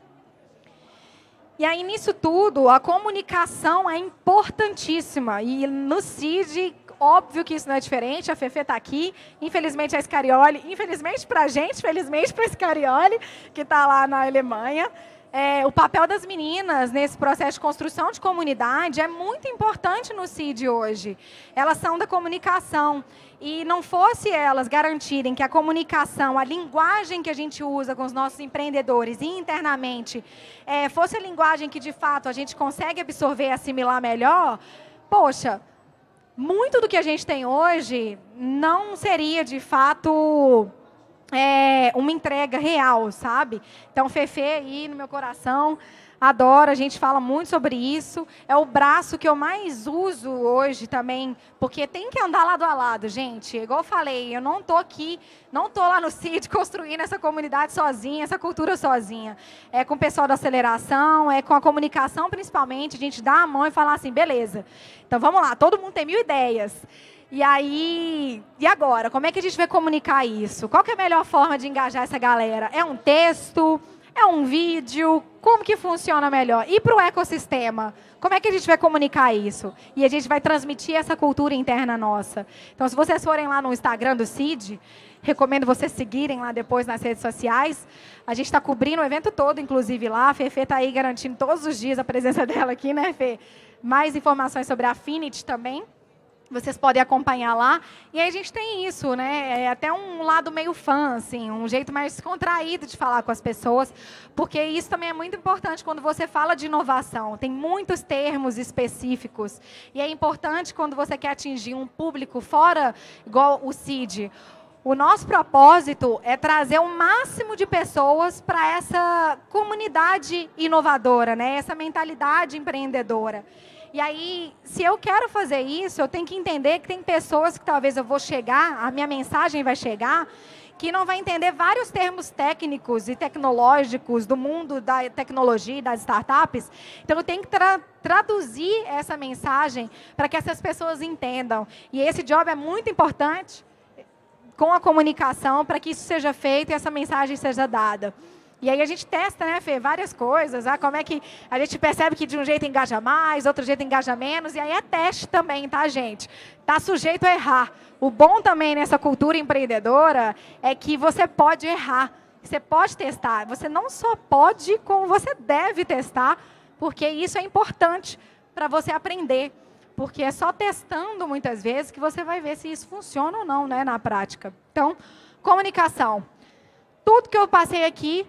E aí, nisso tudo, a comunicação é importantíssima. E no C I D, óbvio que isso não é diferente. A Fefe está aqui. Infelizmente, a Scarioli. Infelizmente para a gente, felizmente para a Scarioli, que está lá na Alemanha. É, o papel das meninas nesse processo de construção de comunidade é muito importante no C I D hoje. Elas são da comunicação. E não fosse elas garantirem que a comunicação, a linguagem que a gente usa com os nossos empreendedores internamente, é, fosse a linguagem que, de fato, a gente consegue absorver e assimilar melhor, poxa, muito do que a gente tem hoje não seria, de fato, é, uma entrega real, sabe? Então, Fefe aí no meu coração, adoro, a gente fala muito sobre isso. É o braço que eu mais uso hoje também, porque tem que andar lado a lado, gente. Igual eu falei, eu não estou aqui, não estou lá no C I D construindo essa comunidade sozinha, essa cultura sozinha. É com o pessoal da aceleração, é com a comunicação principalmente, a gente dá a mão e falar assim, beleza, então vamos lá, todo mundo tem mil ideias. E aí, e agora? Como é que a gente vai comunicar isso? Qual que é a melhor forma de engajar essa galera? É um texto? É um vídeo? Como que funciona melhor? E para o ecossistema? Como é que a gente vai comunicar isso? E a gente vai transmitir essa cultura interna nossa. Então, se vocês forem lá no Instagram do C I D, recomendo vocês seguirem lá depois nas redes sociais. A gente está cobrindo o evento todo, inclusive lá. A Fefe está aí garantindo todos os dias a presença dela aqui, né, Fê? Mais informações sobre a Affinity também. Vocês podem acompanhar lá. E aí a gente tem isso, né? É até um lado meio fã, assim, um jeito mais descontraído de falar com as pessoas, porque isso também é muito importante quando você fala de inovação. Tem muitos termos específicos. E é importante quando você quer atingir um público fora, igual o C I D. O nosso propósito é trazer o máximo de pessoas para essa comunidade inovadora, né? Essa mentalidade empreendedora. E aí, se eu quero fazer isso, eu tenho que entender que tem pessoas que talvez eu vou chegar, a minha mensagem vai chegar, que não vai entender vários termos técnicos e tecnológicos do mundo da tecnologia e das startups. Então, eu tenho que tra traduzir essa mensagem para que essas pessoas entendam. E esse job é muito importante com a comunicação para que isso seja feito e essa mensagem seja dada. E aí a gente testa, né, Fê, várias coisas. Ah, como é que a gente percebe que de um jeito engaja mais, outro jeito engaja menos. E aí é teste também, tá, gente? Tá sujeito a errar. O bom também nessa cultura empreendedora é que você pode errar. Você pode testar. Você não só pode, como você deve testar, porque isso é importante para você aprender. Porque é só testando, muitas vezes, que você vai ver se isso funciona ou não, né, na prática. Então, comunicação. Tudo que eu passei aqui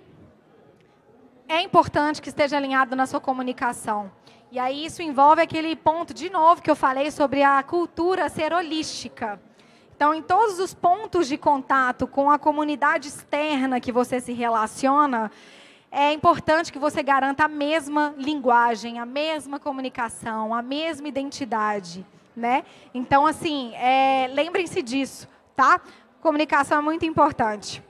é importante que esteja alinhado na sua comunicação. E aí isso envolve aquele ponto, de novo, que eu falei sobre a cultura ser holística. Então, em todos os pontos de contato com a comunidade externa que você se relaciona, é importante que você garanta a mesma linguagem, a mesma comunicação, a mesma identidade, né? Então, assim, é, lembrem-se disso, tá? Comunicação é muito importante.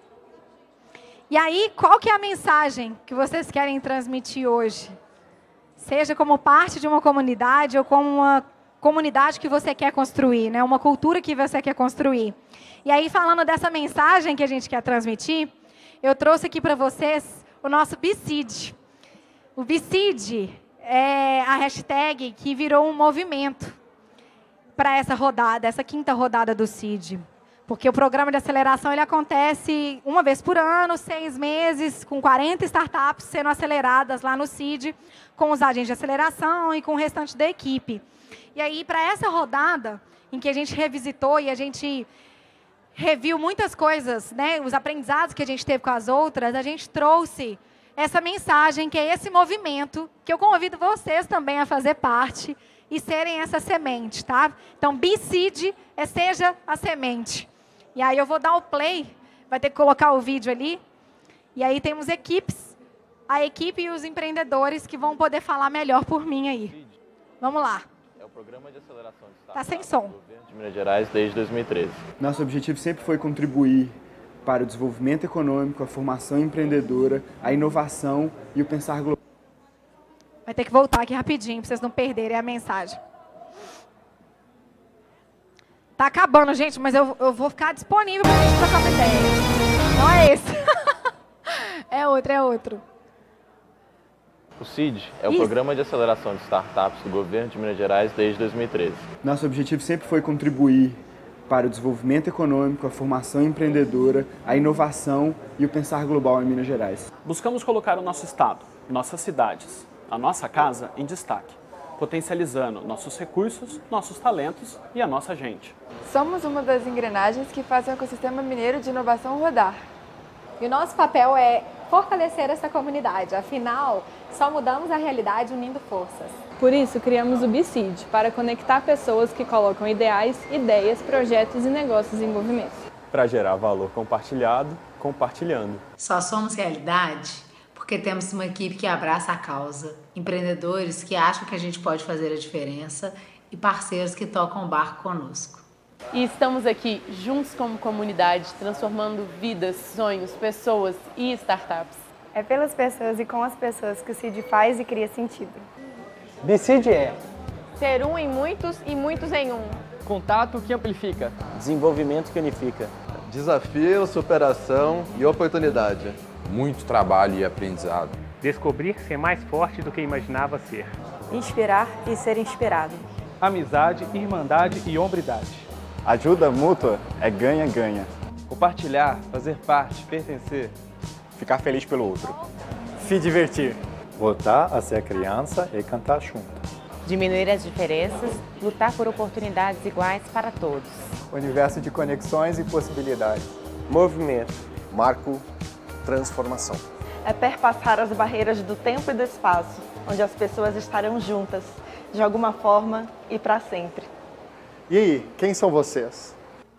E aí, qual que é a mensagem que vocês querem transmitir hoje? Seja como parte de uma comunidade ou como uma comunidade que você quer construir, né? Uma cultura que você quer construir. E aí, falando dessa mensagem que a gente quer transmitir, eu trouxe aqui para vocês o nosso B C I D. O B C I D é a hashtag que virou um movimento para essa rodada, essa quinta rodada do C I D. Porque o programa de aceleração ele acontece uma vez por ano, seis meses, com quarenta startups sendo aceleradas lá no C I D, com os agentes de aceleração e com o restante da equipe. E aí, para essa rodada, em que a gente revisitou e a gente reviu muitas coisas, né, os aprendizados que a gente teve com as outras, a gente trouxe essa mensagem, que é esse movimento, que eu convido vocês também a fazer parte e serem essa semente, tá? Então, B C I D é Seja a Semente. E aí eu vou dar o play, vai ter que colocar o vídeo ali. E aí temos equipes a equipe e os empreendedores que vão poder falar melhor por mim aí. Vamos lá. É o programa de aceleração de startups Tá sem som. do governo de Minas Gerais desde dois mil e treze. Nosso objetivo sempre foi contribuir para o desenvolvimento econômico, a formação empreendedora, a inovação e o pensar global. Vai ter que voltar aqui rapidinho para vocês não perderem a mensagem. Tá acabando, gente, mas eu, eu vou ficar disponível para a gente trocar uma ideia. Não é esse. É outro, é outro. O C I D é o Isso. programa de aceleração de startups do governo de Minas Gerais desde dois mil e treze. Nosso objetivo sempre foi contribuir para o desenvolvimento econômico, a formação empreendedora, a inovação e o pensar global em Minas Gerais. Buscamos colocar o nosso estado, nossas cidades, a nossa casa em destaque, potencializando nossos recursos, nossos talentos e a nossa gente. Somos uma das engrenagens que fazem o ecossistema mineiro de inovação rodar. E o nosso papel é fortalecer essa comunidade. Afinal, só mudamos a realidade unindo forças. Por isso, criamos o B C I D, para conectar pessoas que colocam ideais, ideias, projetos e negócios em movimento. Para gerar valor compartilhado, compartilhando. Só somos realidade porque temos uma equipe que abraça a causa, empreendedores que acham que a gente pode fazer a diferença e parceiros que tocam o barco conosco. E estamos aqui juntos como comunidade, transformando vidas, sonhos, pessoas e startups. É pelas pessoas e com as pessoas que o C I D faz e cria sentido. B C I D é Ser um em muitos e muitos em um. contato que amplifica, Desenvolvimento que unifica. Desafio, superação e oportunidade. Muito trabalho e aprendizado. Descobrir ser mais forte do que imaginava ser. Inspirar e ser inspirado. amizade, irmandade e hombridade. Ajuda mútua é ganha-ganha. Compartilhar, fazer parte, pertencer. Ficar feliz pelo outro. Se divertir. Voltar a ser criança e cantar junto. Diminuir as diferenças, lutar por oportunidades iguais para todos. Universo de conexões e possibilidades. Movimento, marco, transformação. É perpassar as barreiras do tempo e do espaço, onde as pessoas estarão juntas, de alguma forma e para sempre. E aí, quem são vocês?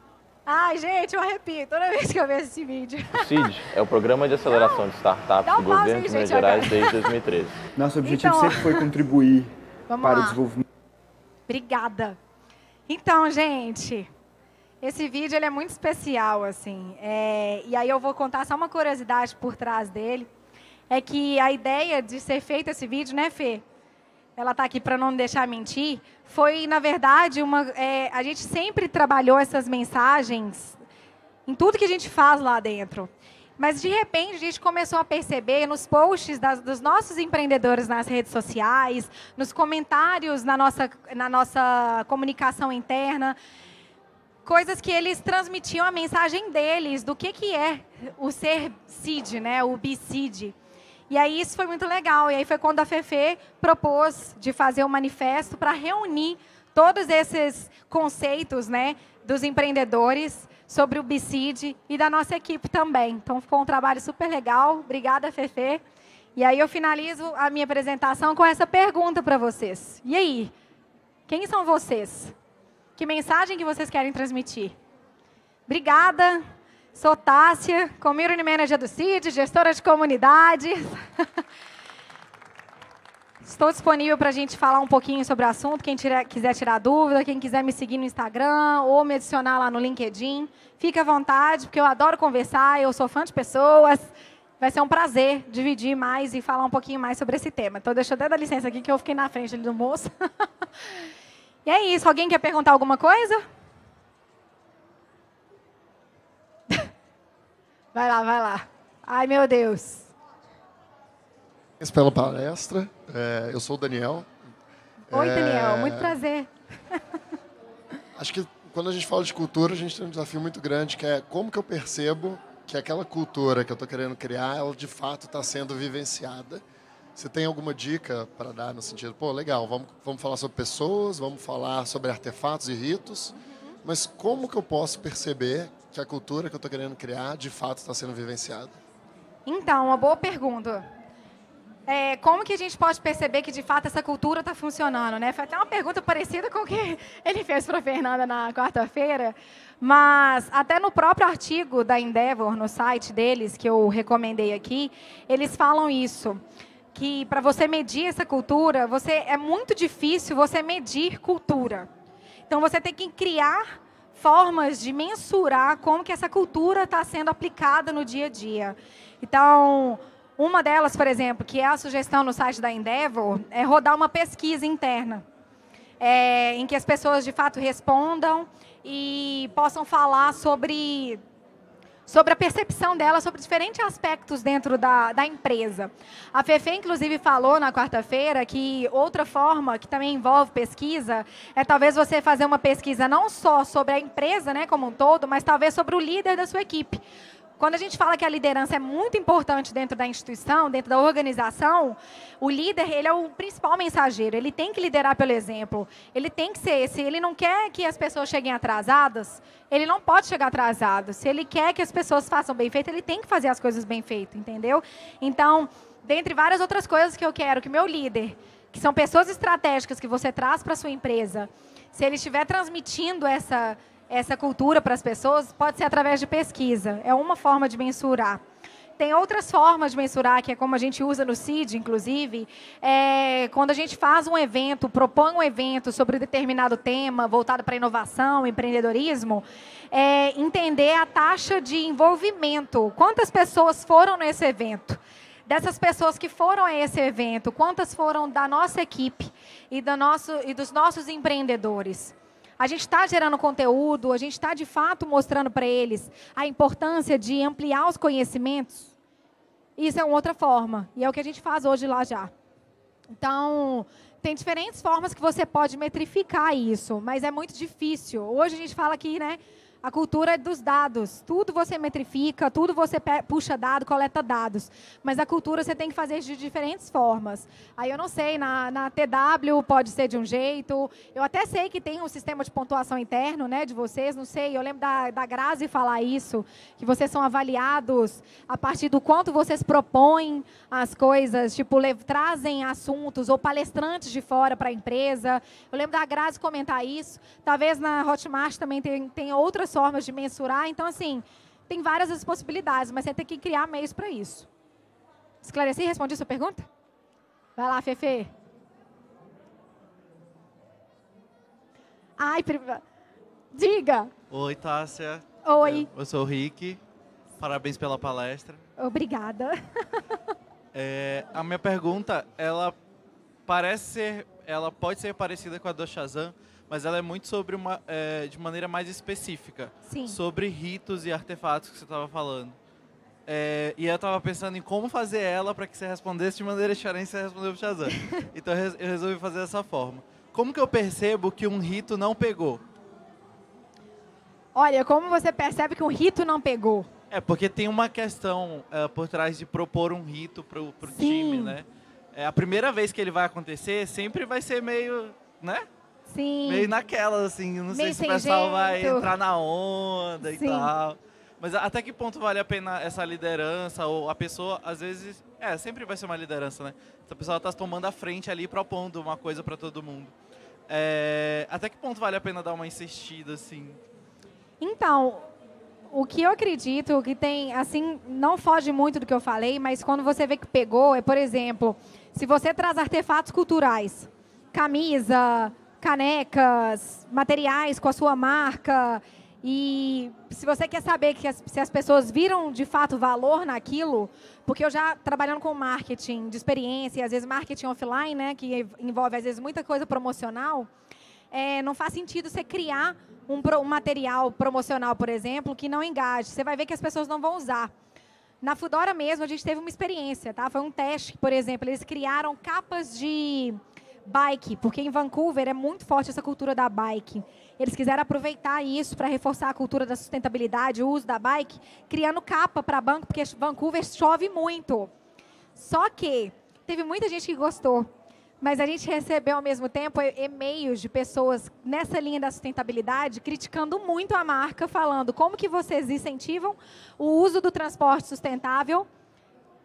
Ai, gente, eu arrepio toda vez que eu vejo esse vídeo. O C I D é o programa de aceleração de startups do governo de Minas Gerais desde dois mil e treze. Nosso objetivo Então, sempre foi contribuir vamos para lá. o desenvolvimento. Obrigada. Então, gente, esse vídeo ele é muito especial, assim. É, e aí eu vou contar só uma curiosidade por trás dele. É que a ideia de ser feito esse vídeo, né, Fê? Ela está aqui para não deixar mentir. Foi, na verdade, uma, é, a gente sempre trabalhou essas mensagens em tudo que a gente faz lá dentro. Mas, de repente, a gente começou a perceber nos posts das, dos nossos empreendedores nas redes sociais, nos comentários na nossa, na nossa comunicação interna, coisas que eles transmitiam a mensagem deles, do que, que é o ser C I D, né, o B C I D. E aí isso foi muito legal. E aí foi quando a Fefe propôs de fazer um manifesto para reunir todos esses conceitos, né, dos empreendedores sobre o B C I D e da nossa equipe também. Então ficou um trabalho super legal. Obrigada, Fefe. E aí eu finalizo a minha apresentação com essa pergunta para vocês. E aí? Quem são vocês? Que mensagem que vocês querem transmitir? Obrigada. Sou Tássia, Community Manager do C I D, gestora de comunidades. Estou disponível para a gente falar um pouquinho sobre o assunto. Quem tira, quiser tirar dúvida, quem quiser me seguir no Instagram ou me adicionar lá no LinkedIn, fique à vontade, porque eu adoro conversar, eu sou fã de pessoas. Vai ser um prazer dividir mais e falar um pouquinho mais sobre esse tema. Então, deixa eu até dar licença aqui, que eu fiquei na frente ali do moço. E é isso. Alguém quer perguntar alguma coisa? Vai lá, vai lá. Ai, meu Deus. Parabéns pela palestra. É, eu sou o Daniel. Oi, é... Daniel. Muito prazer. Acho que quando a gente fala de cultura, a gente tem um desafio muito grande, que é como que eu percebo que aquela cultura que eu estou querendo criar, ela de fato está sendo vivenciada. Você tem alguma dica para dar no sentido, pô, legal, vamos, vamos falar sobre pessoas, vamos falar sobre artefatos e ritos, mas como que eu posso perceber que a cultura que eu estou querendo criar, de fato, está sendo vivenciada? Então, uma boa pergunta. É, como que a gente pode perceber que, de fato, essa cultura está funcionando, né? Foi até uma pergunta parecida com o que ele fez para a Fernanda na quarta-feira, mas até no próprio artigo da Endeavor, no site deles, que eu recomendei aqui, eles falam isso, que para você medir essa cultura, você, é muito difícil você medir cultura. Então, você tem que criar formas de mensurar como que essa cultura está sendo aplicada no dia a dia. Então, uma delas, por exemplo, que é a sugestão no site da Endeavor, é rodar uma pesquisa interna, é, em que as pessoas, de fato, respondam e possam falar sobre, sobre a percepção delas, sobre diferentes aspectos dentro da, da empresa. A Fefe, inclusive, falou na quarta-feira que outra forma, que também envolve pesquisa, é talvez você fazer uma pesquisa não só sobre a empresa, né, como um todo, mas talvez sobre o líder da sua equipe. Quando a gente fala que a liderança é muito importante dentro da instituição, dentro da organização, o líder, ele é o principal mensageiro, ele tem que liderar pelo exemplo, ele tem que ser, se ele não quer que as pessoas cheguem atrasadas, ele não pode chegar atrasado. Se ele quer que as pessoas façam bem feito, ele tem que fazer as coisas bem feitas, entendeu? Então, dentre várias outras coisas que eu quero que meu líder, que são pessoas estratégicas que você traz para a sua empresa, se ele estiver transmitindo essa essa cultura para as pessoas, pode ser através de pesquisa. É uma forma de mensurar. Tem outras formas de mensurar, que é como a gente usa no C I D, inclusive, é, quando a gente faz um evento, propõe um evento sobre um determinado tema, voltado para inovação, empreendedorismo, é, entender a taxa de envolvimento. Quantas pessoas foram nesse evento? Dessas pessoas que foram a esse evento, quantas foram da nossa equipe e, do nosso, e dos nossos empreendedores? A gente está gerando conteúdo, a gente está, de fato, mostrando para eles a importância de ampliar os conhecimentos. Isso é uma outra forma, e é o que a gente faz hoje lá já. Então, tem diferentes formas que você pode metrificar isso, mas é muito difícil. Hoje a gente fala aqui, né, a cultura é dos dados. Tudo você metrifica, tudo você puxa dado, coleta dados. Mas a cultura você tem que fazer de diferentes formas. Aí eu não sei, na, na T W pode ser de um jeito. Eu até sei que tem um sistema de pontuação interno, né, de vocês, não sei. Eu lembro da, da Grazi falar isso, que vocês são avaliados a partir do quanto vocês propõem as coisas, tipo, trazem assuntos ou palestrantes de fora para a empresa. Eu lembro da Grazi comentar isso. Talvez na Hotmart também tem, tem outras formas de mensurar. Então, assim, tem várias as possibilidades, mas você tem que criar meios para isso. Esclareci? Respondi a sua pergunta? Vai lá, Fefe. Ai, priva... diga. Oi, Tássia. Oi. Eu, eu sou o Rick. Parabéns pela palestra. Obrigada. É, a minha pergunta, ela parece ser, ela pode ser parecida com a do Shazam, mas ela é muito sobre uma, é, de maneira mais específica. Sim. Sobre ritos e artefatos que você estava falando. É, e eu estava pensando em como fazer ela para que você respondesse de maneira diferente que você respondeu para o Shazam. Então eu resolvi fazer dessa forma. Como que eu percebo que um rito não pegou? Olha, como você percebe que um rito não pegou? É, porque tem uma questão uh, por trás de propor um rito para o time, né? É, a primeira vez que ele vai acontecer sempre vai ser meio, né? Sim. Meio naquela, assim, não meio sei se o pessoal jeito. vai entrar na onda Sim. e tal. Mas até que ponto vale a pena essa liderança? Ou a pessoa, às vezes, é, sempre vai ser uma liderança, né? Se a pessoa está tomando a frente ali, propondo uma coisa para todo mundo. É, até que ponto vale a pena dar uma insistida, assim? Então, o que eu acredito que tem, assim, não foge muito do que eu falei, mas quando você vê que pegou, é, por exemplo, se você traz artefatos culturais, camisa, canecas, materiais com a sua marca, e se você quer saber que as, se as pessoas viram de fato valor naquilo, porque eu já trabalhando com marketing de experiência, às vezes marketing offline, né, que envolve às vezes muita coisa promocional, é, não faz sentido você criar um, um material promocional, por exemplo, que não engaje. Você vai ver que as pessoas não vão usar. Na Foodora mesmo, a gente teve uma experiência, tá? Foi um teste, por exemplo, eles criaram capas de bike, porque em Vancouver é muito forte essa cultura da bike. Eles quiseram aproveitar isso para reforçar a cultura da sustentabilidade, o uso da bike, criando capa para banco, porque Vancouver chove muito. Só que teve muita gente que gostou, mas a gente recebeu ao mesmo tempo e-mails de pessoas nessa linha da sustentabilidade criticando muito a marca, falando como que vocês incentivam o uso do transporte sustentável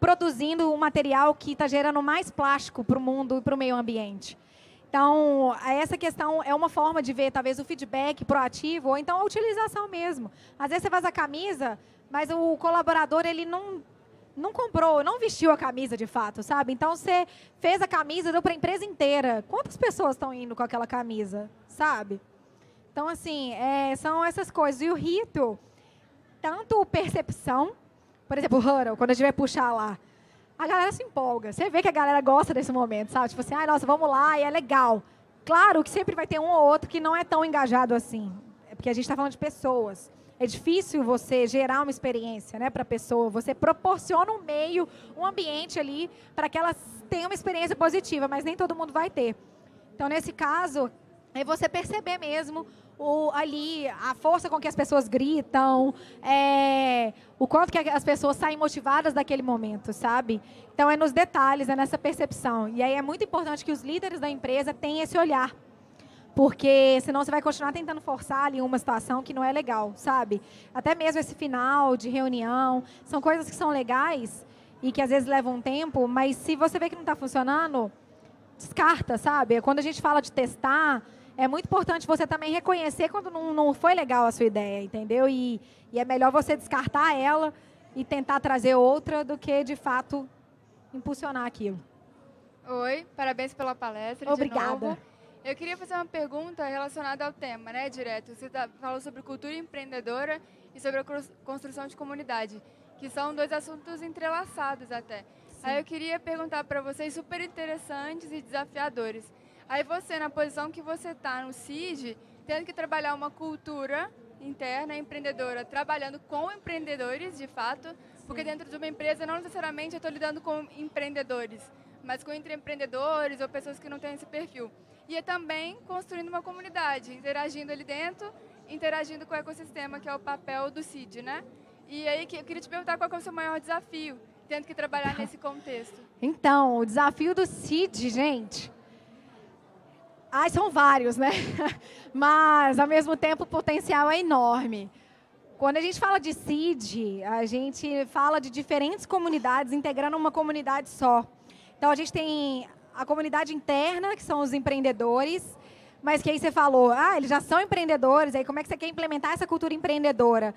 produzindo um material que está gerando mais plástico para o mundo e para o meio ambiente. Então, essa questão é uma forma de ver, talvez, o feedback proativo ou então a utilização mesmo. Às vezes você faz a camisa, mas o colaborador ele não, não comprou, não vestiu a camisa de fato, sabe? Então, você fez a camisa, deu para a empresa inteira. Quantas pessoas estão indo com aquela camisa, sabe? Então, assim, é, são essas coisas. E o rito, tanto percepção, por exemplo, o huddle, quando a gente vai puxar lá, a galera se empolga. Você vê que a galera gosta desse momento, sabe? Tipo assim, ai, nossa, vamos lá, e é legal. Claro que sempre vai ter um ou outro que não é tão engajado assim. É porque a gente está falando de pessoas. É difícil você gerar uma experiência, né, para a pessoa. Você proporciona um meio, um ambiente ali, para que elas tenham uma experiência positiva, mas nem todo mundo vai ter. Então, nesse caso, é você perceber mesmo o, ali a força com que as pessoas gritam, é, o quanto que as pessoas saem motivadas daquele momento, sabe? Então, é nos detalhes, é nessa percepção. E aí é muito importante que os líderes da empresa tenham esse olhar, porque senão você vai continuar tentando forçar ali uma situação que não é legal, sabe? Até mesmo esse final de reunião, são coisas que são legais e que às vezes levam um tempo, mas se você vê que não está funcionando, descarta, sabe? Quando a gente fala de testar, é muito importante você também reconhecer quando não, não foi legal a sua ideia, entendeu? E, e é melhor você descartar ela e tentar trazer outra do que, de fato, impulsionar aquilo. Oi, parabéns pela palestra. Obrigada. De novo. Eu queria fazer uma pergunta relacionada ao tema, né, direto. Você tá, falou sobre cultura empreendedora e sobre a construção de comunidade, que são dois assuntos entrelaçados até. Sim. Aí eu queria perguntar para vocês, super interessantes e desafiadores. Aí você, na posição que você está no C I D, tendo que trabalhar uma cultura interna empreendedora, trabalhando com empreendedores, de fato, sim, porque dentro de uma empresa, não necessariamente eu estou lidando com empreendedores, mas com empreendedores ou pessoas que não têm esse perfil. E é também construindo uma comunidade, interagindo ali dentro, interagindo com o ecossistema, que é o papel do C I D, né? E aí eu queria te perguntar qual que é o seu maior desafio, tendo que trabalhar nesse contexto. Então, o desafio do C I D, gente... Ai, são vários, né? Mas, ao mesmo tempo, o potencial é enorme. Quando a gente fala de C I D, a gente fala de diferentes comunidades integrando uma comunidade só. Então, a gente tem a comunidade interna, que são os empreendedores, mas que aí você falou, ah, eles já são empreendedores, aí como é que você quer implementar essa cultura empreendedora?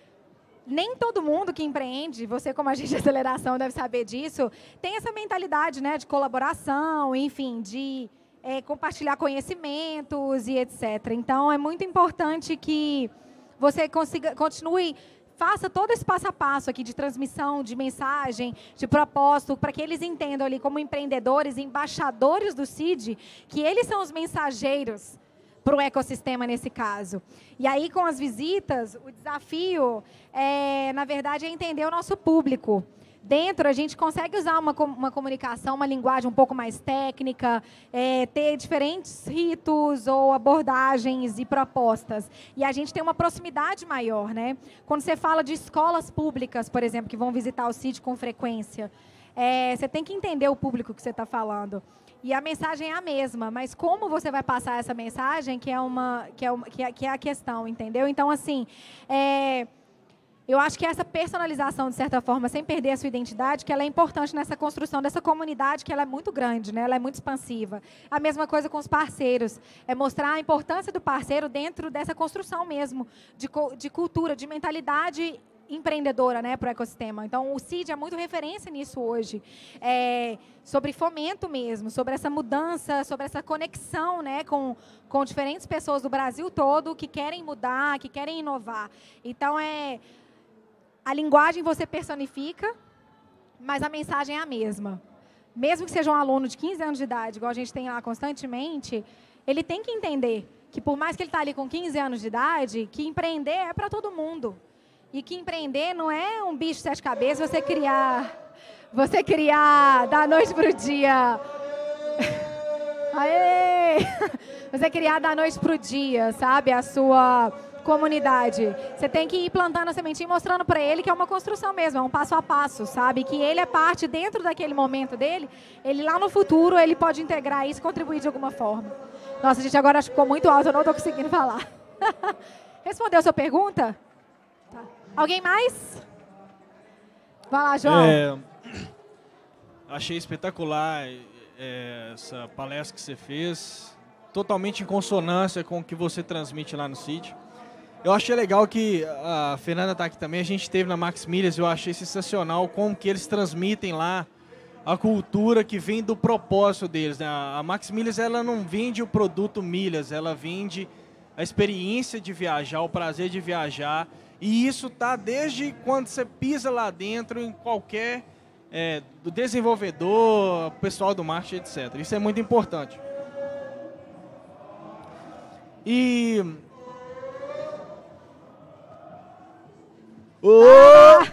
Nem todo mundo que empreende, você como agente de aceleração deve saber disso, tem essa mentalidade, né, de colaboração, enfim, de... É, compartilhar conhecimentos e etcétera. Então, é muito importante que você consiga, continue, faça todo esse passo a passo aqui de transmissão, de mensagem, de propósito, para que eles entendam ali como empreendedores, embaixadores do C I D, que eles são os mensageiros para o ecossistema nesse caso. E aí, com as visitas, o desafio, é, na verdade, é entender o nosso público. Dentro, a gente consegue usar uma, uma comunicação, uma linguagem um pouco mais técnica, é, ter diferentes ritos ou abordagens e propostas. E a gente tem uma proximidade maior, né? Quando você fala de escolas públicas, por exemplo, que vão visitar o C I D com frequência, é, você tem que entender o público que você está falando. E a mensagem é a mesma, mas como você vai passar essa mensagem que é, uma, que é, uma, que é, que é a questão, entendeu? Então, assim... É, eu acho que essa personalização, de certa forma, sem perder a sua identidade, que ela é importante nessa construção dessa comunidade, que ela é muito grande, né? Ela é muito expansiva. A mesma coisa com os parceiros. É mostrar a importância do parceiro dentro dessa construção mesmo, de, de cultura, de mentalidade empreendedora, né, para o ecossistema. Então, o C I D é muito referência nisso hoje. É, sobre fomento mesmo, sobre essa mudança, sobre essa conexão, né, com, com diferentes pessoas do Brasil todo que querem mudar, que querem inovar. Então, é... A linguagem você personifica, mas a mensagem é a mesma. Mesmo que seja um aluno de quinze anos de idade, igual a gente tem lá constantemente, ele tem que entender que, por mais que ele está ali com quinze anos de idade, que empreender é para todo mundo. E que empreender não é um bicho de sete cabeças, você criar, você criar da noite para o dia. Aê! Você criar da noite para o dia, sabe? A sua... comunidade. Você tem que ir plantando a sementinha e mostrando para ele que é uma construção mesmo, é um passo a passo, sabe? Que ele é parte dentro daquele momento dele, ele lá no futuro, ele pode integrar isso e contribuir de alguma forma. Nossa, gente, agora ficou muito alto, eu não estou conseguindo falar. Respondeu a sua pergunta? Tá. Alguém mais? Vai lá, João. É, achei espetacular é, essa palestra que você fez, totalmente em consonância com o que você transmite lá no C I D. Eu achei legal que a Fernanda está aqui também, a gente esteve na Max Milhas, eu achei sensacional como que eles transmitem lá a cultura que vem do propósito deles, né? A Max Milhas, ela não vende o produto milhas, ela vende a experiência de viajar, o prazer de viajar, e isso tá desde quando você pisa lá dentro, em qualquer é, do desenvolvedor, pessoal do marketing, etcétera. Isso é muito importante. E... Oh!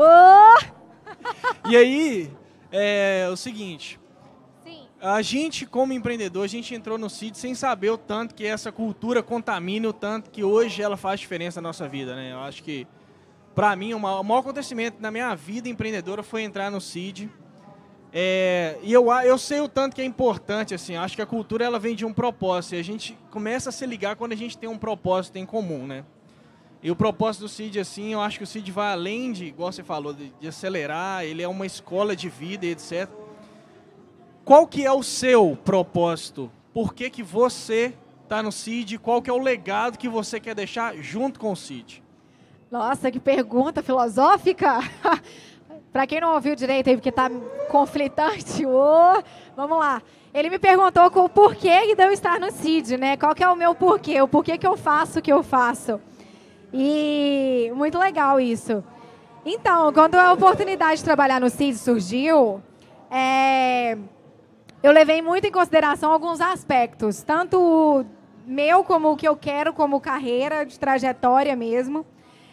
Oh! E aí, é o seguinte, Sim. a gente como empreendedor, a gente entrou no C I D sem saber o tanto que essa cultura contamina, o tanto que hoje ela faz diferença na nossa vida, né? Eu acho que, para mim, o maior, o maior acontecimento na minha vida empreendedora foi entrar no C I D. É, e eu, eu sei o tanto que é importante, assim, acho que a cultura ela vem de um propósito, e a gente começa a se ligar quando a gente tem um propósito em comum, né? E o propósito do C I D, assim, eu acho que o C I D vai além de, igual você falou, de, de acelerar, ele é uma escola de vida, etcétera. Qual que é o seu propósito? Por que que você está no C I D? Qual que é o legado que você quer deixar junto com o C I D? Nossa, que pergunta filosófica! Para quem não ouviu direito aí, porque está conflitante, oh, vamos lá. Ele me perguntou com o porquê de eu estar no C I D, né? Qual que é o meu porquê? O porquê que eu faço o que eu faço? E muito legal isso. Então, quando a oportunidade de trabalhar no C I D surgiu, é, eu levei muito em consideração alguns aspectos, tanto meu como o que eu quero como carreira, de trajetória mesmo.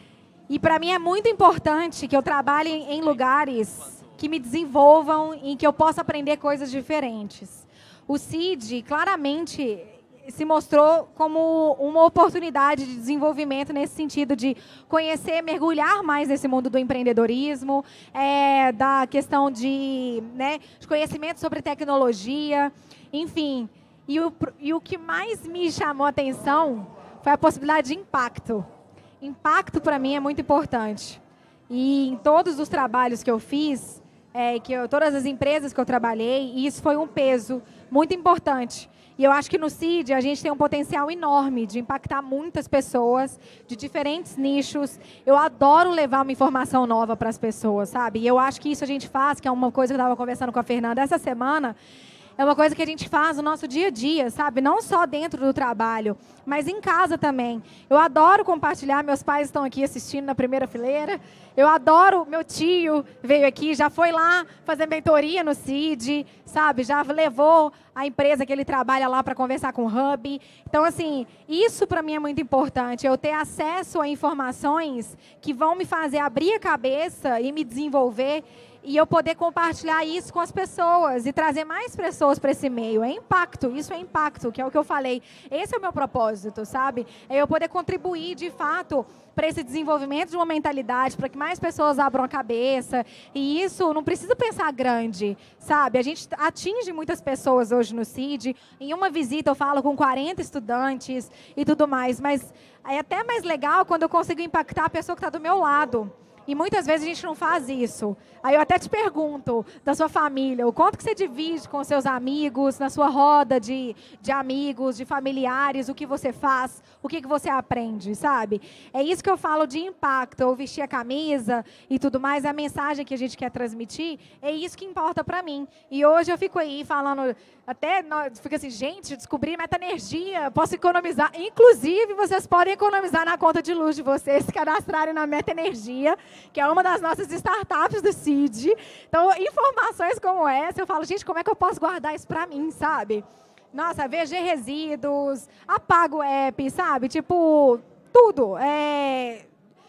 E para mim é muito importante que eu trabalhe em lugares que me desenvolvam, em que eu possa aprender coisas diferentes. O C I D, claramente, se mostrou como uma oportunidade de desenvolvimento nesse sentido de conhecer, mergulhar mais nesse mundo do empreendedorismo, é, da questão de, né, de conhecimento sobre tecnologia, enfim. E o, e o que mais me chamou a atenção foi a possibilidade de impacto. Impacto, para mim, é muito importante. E em todos os trabalhos que eu fiz, é, que eu, todas as empresas que eu trabalhei, isso foi um peso muito importante. E eu acho que no C I D a gente tem um potencial enorme de impactar muitas pessoas de diferentes nichos. Eu adoro levar uma informação nova para as pessoas, sabe? E eu acho que isso a gente faz, que é uma coisa que eu estava conversando com a Fernanda essa semana, é uma coisa que a gente faz no nosso dia a dia, sabe? Não só dentro do trabalho, mas em casa também. Eu adoro compartilhar, meus pais estão aqui assistindo na primeira fileira. Eu adoro, meu tio veio aqui, já foi lá fazer mentoria no C I D, sabe? Já levou a empresa que ele trabalha lá para conversar com o Hub. Então, assim, isso para mim é muito importante, eu ter acesso a informações que vão me fazer abrir a cabeça e me desenvolver, e eu poder compartilhar isso com as pessoas e trazer mais pessoas para esse meio. É impacto, isso é impacto, que é o que eu falei. Esse é o meu propósito, sabe? É eu poder contribuir, de fato, para esse desenvolvimento de uma mentalidade, para que mais pessoas abram a cabeça. E isso não precisa pensar grande, sabe? A gente atinge muitas pessoas hoje no C I D. Em uma visita eu falo com quarenta estudantes e tudo mais, mas é até mais legal quando eu consigo impactar a pessoa que está do meu lado. E muitas vezes a gente não faz isso. Aí eu até te pergunto, da sua família, o quanto que você divide com seus amigos, na sua roda de, de amigos, de familiares, o que você faz, o que, que você aprende, sabe? É isso que eu falo de impacto, ou vestir a camisa e tudo mais, a mensagem que a gente quer transmitir, é isso que importa para mim. E hoje eu fico aí falando, até, fica assim, gente, descobri meta-energia, posso economizar. Inclusive, vocês podem economizar na conta de luz de vocês, se cadastrarem na meta-energia, que é uma das nossas startups do C I D. Então, informações como essa, eu falo, gente, como é que eu posso guardar isso para mim, sabe? Nossa, V G Resíduos, apago o app, sabe? Tipo, tudo. É...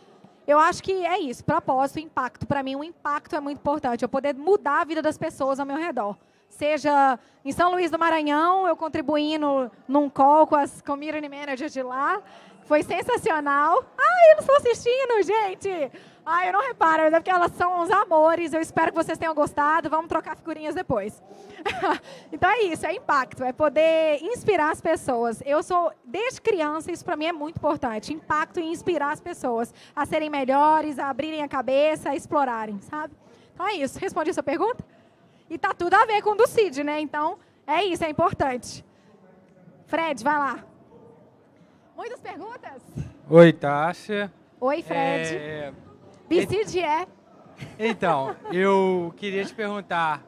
Eu acho que é isso, propósito, impacto. Para mim, o impacto é muito importante, eu poder mudar a vida das pessoas ao meu redor. Seja em São Luís do Maranhão, eu contribuindo num call com as community managers de lá. Foi sensacional. Ai, eu não estou assistindo, gente. Ai, eu não reparo, mas é porque elas são uns amores. Eu espero que vocês tenham gostado. Vamos trocar figurinhas depois. Então é isso, é impacto, é poder inspirar as pessoas. Eu sou, desde criança, isso para mim é muito importante. Impacto em inspirar as pessoas a serem melhores, a abrirem a cabeça, a explorarem, sabe? Então é isso. Respondi a sua pergunta? E tá tudo a ver com o do Cid, né? Então, é isso, é importante. Fred, vai lá. Muitas perguntas? Oi, Tássia. Oi, Fred. É... B C D é. Então, eu queria te perguntar,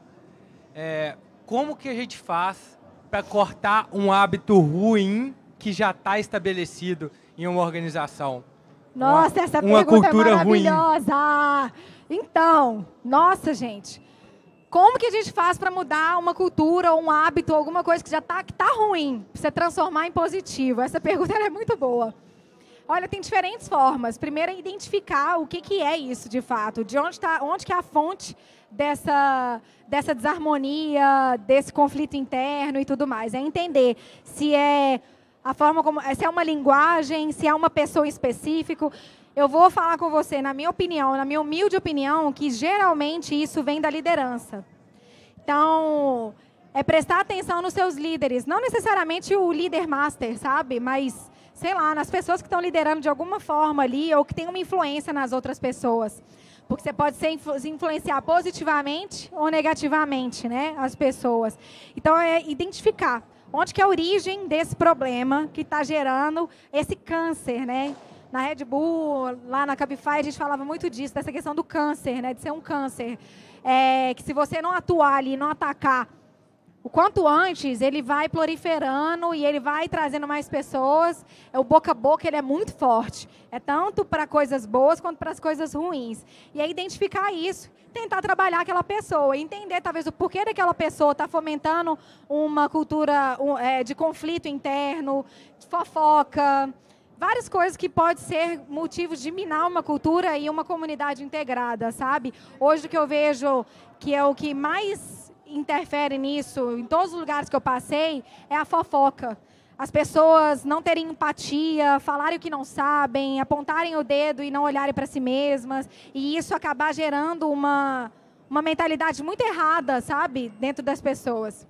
é, como que a gente faz para cortar um hábito ruim que já está estabelecido em uma organização? Nossa, uma, essa uma pergunta cultura é maravilhosa. Ruim. Então, nossa, gente, como que a gente faz para mudar uma cultura, um hábito, alguma coisa que já está que tá ruim, para você transformar em positivo? Essa pergunta é muito boa. Olha, tem diferentes formas. Primeiro é identificar o que, que é isso, de fato. De onde, tá, onde que é a fonte dessa, dessa desarmonia, desse conflito interno e tudo mais. É entender se é a forma como, se é uma linguagem, se é uma pessoa em específico. Eu vou falar com você, na minha opinião, na minha humilde opinião, que geralmente isso vem da liderança. Então, é prestar atenção nos seus líderes. Não necessariamente o líder master, sabe? Mas, sei lá, nas pessoas que estão liderando de alguma forma ali ou que têm uma influência nas outras pessoas. Porque você pode ser, influenciar positivamente ou negativamente, né, as pessoas. Então, é identificar onde que é a origem desse problema que está gerando esse câncer, né? Na Red Bull, lá na Cabify, a gente falava muito disso, dessa questão do câncer, né, de ser um câncer. É, que se você não atuar ali, não atacar o quanto antes, ele vai proliferando e ele vai trazendo mais pessoas. O boca a boca ele é muito forte. É tanto para coisas boas quanto para as coisas ruins. E aí identificar isso, tentar trabalhar aquela pessoa, entender talvez o porquê daquela pessoa está fomentando uma cultura um, é, de conflito interno, de fofoca, várias coisas que podem ser motivos de minar uma cultura e uma comunidade integrada, sabe? Hoje o que eu vejo que é o que mais interfere nisso, em todos os lugares que eu passei, é a fofoca. As pessoas não terem empatia, falarem o que não sabem, apontarem o dedo e não olharem para si mesmas, e isso acabar gerando uma, uma mentalidade muito errada, sabe, dentro das pessoas.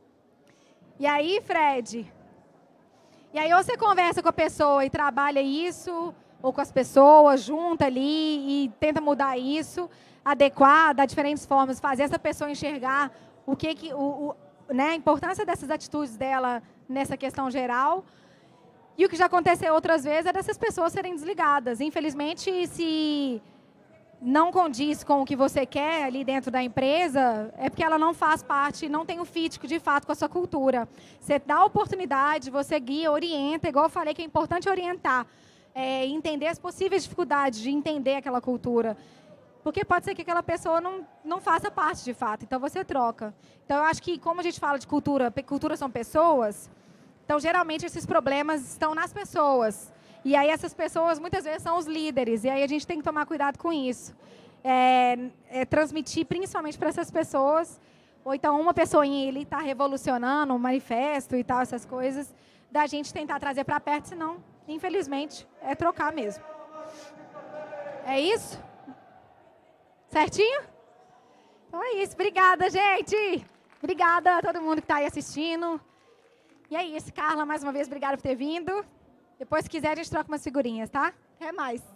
E aí, Fred, e aí ou você conversa com a pessoa e trabalha isso, ou com as pessoas, junta ali e tenta mudar isso, adequar, dar diferentes formas, fazer essa pessoa enxergar o que, que o, o, né, a importância dessas atitudes dela nessa questão geral. E o que já aconteceu outras vezes é dessas pessoas serem desligadas. Infelizmente, se não condiz com o que você quer ali dentro da empresa, é porque ela não faz parte, não tem o fit de fato com a sua cultura. Você dá oportunidade, você guia, orienta, igual eu falei que é importante orientar, é, entender as possíveis dificuldades de entender aquela cultura. Porque pode ser que aquela pessoa não, não faça parte de fato, então você troca. Então eu acho que, como a gente fala de cultura, cultura são pessoas, então geralmente esses problemas estão nas pessoas. E aí essas pessoas muitas vezes são os líderes, e aí a gente tem que tomar cuidado com isso. É, é transmitir principalmente para essas pessoas, ou então uma pessoinha ele está revolucionando um manifesto e tal, essas coisas, da gente tentar trazer para perto, senão, infelizmente, é trocar mesmo. É isso? Certinho? Então é isso. Obrigada, gente. Obrigada a todo mundo que está aí assistindo. E é isso, Carla, mais uma vez, obrigada por ter vindo. Depois, se quiser, a gente troca umas figurinhas, tá? Até mais.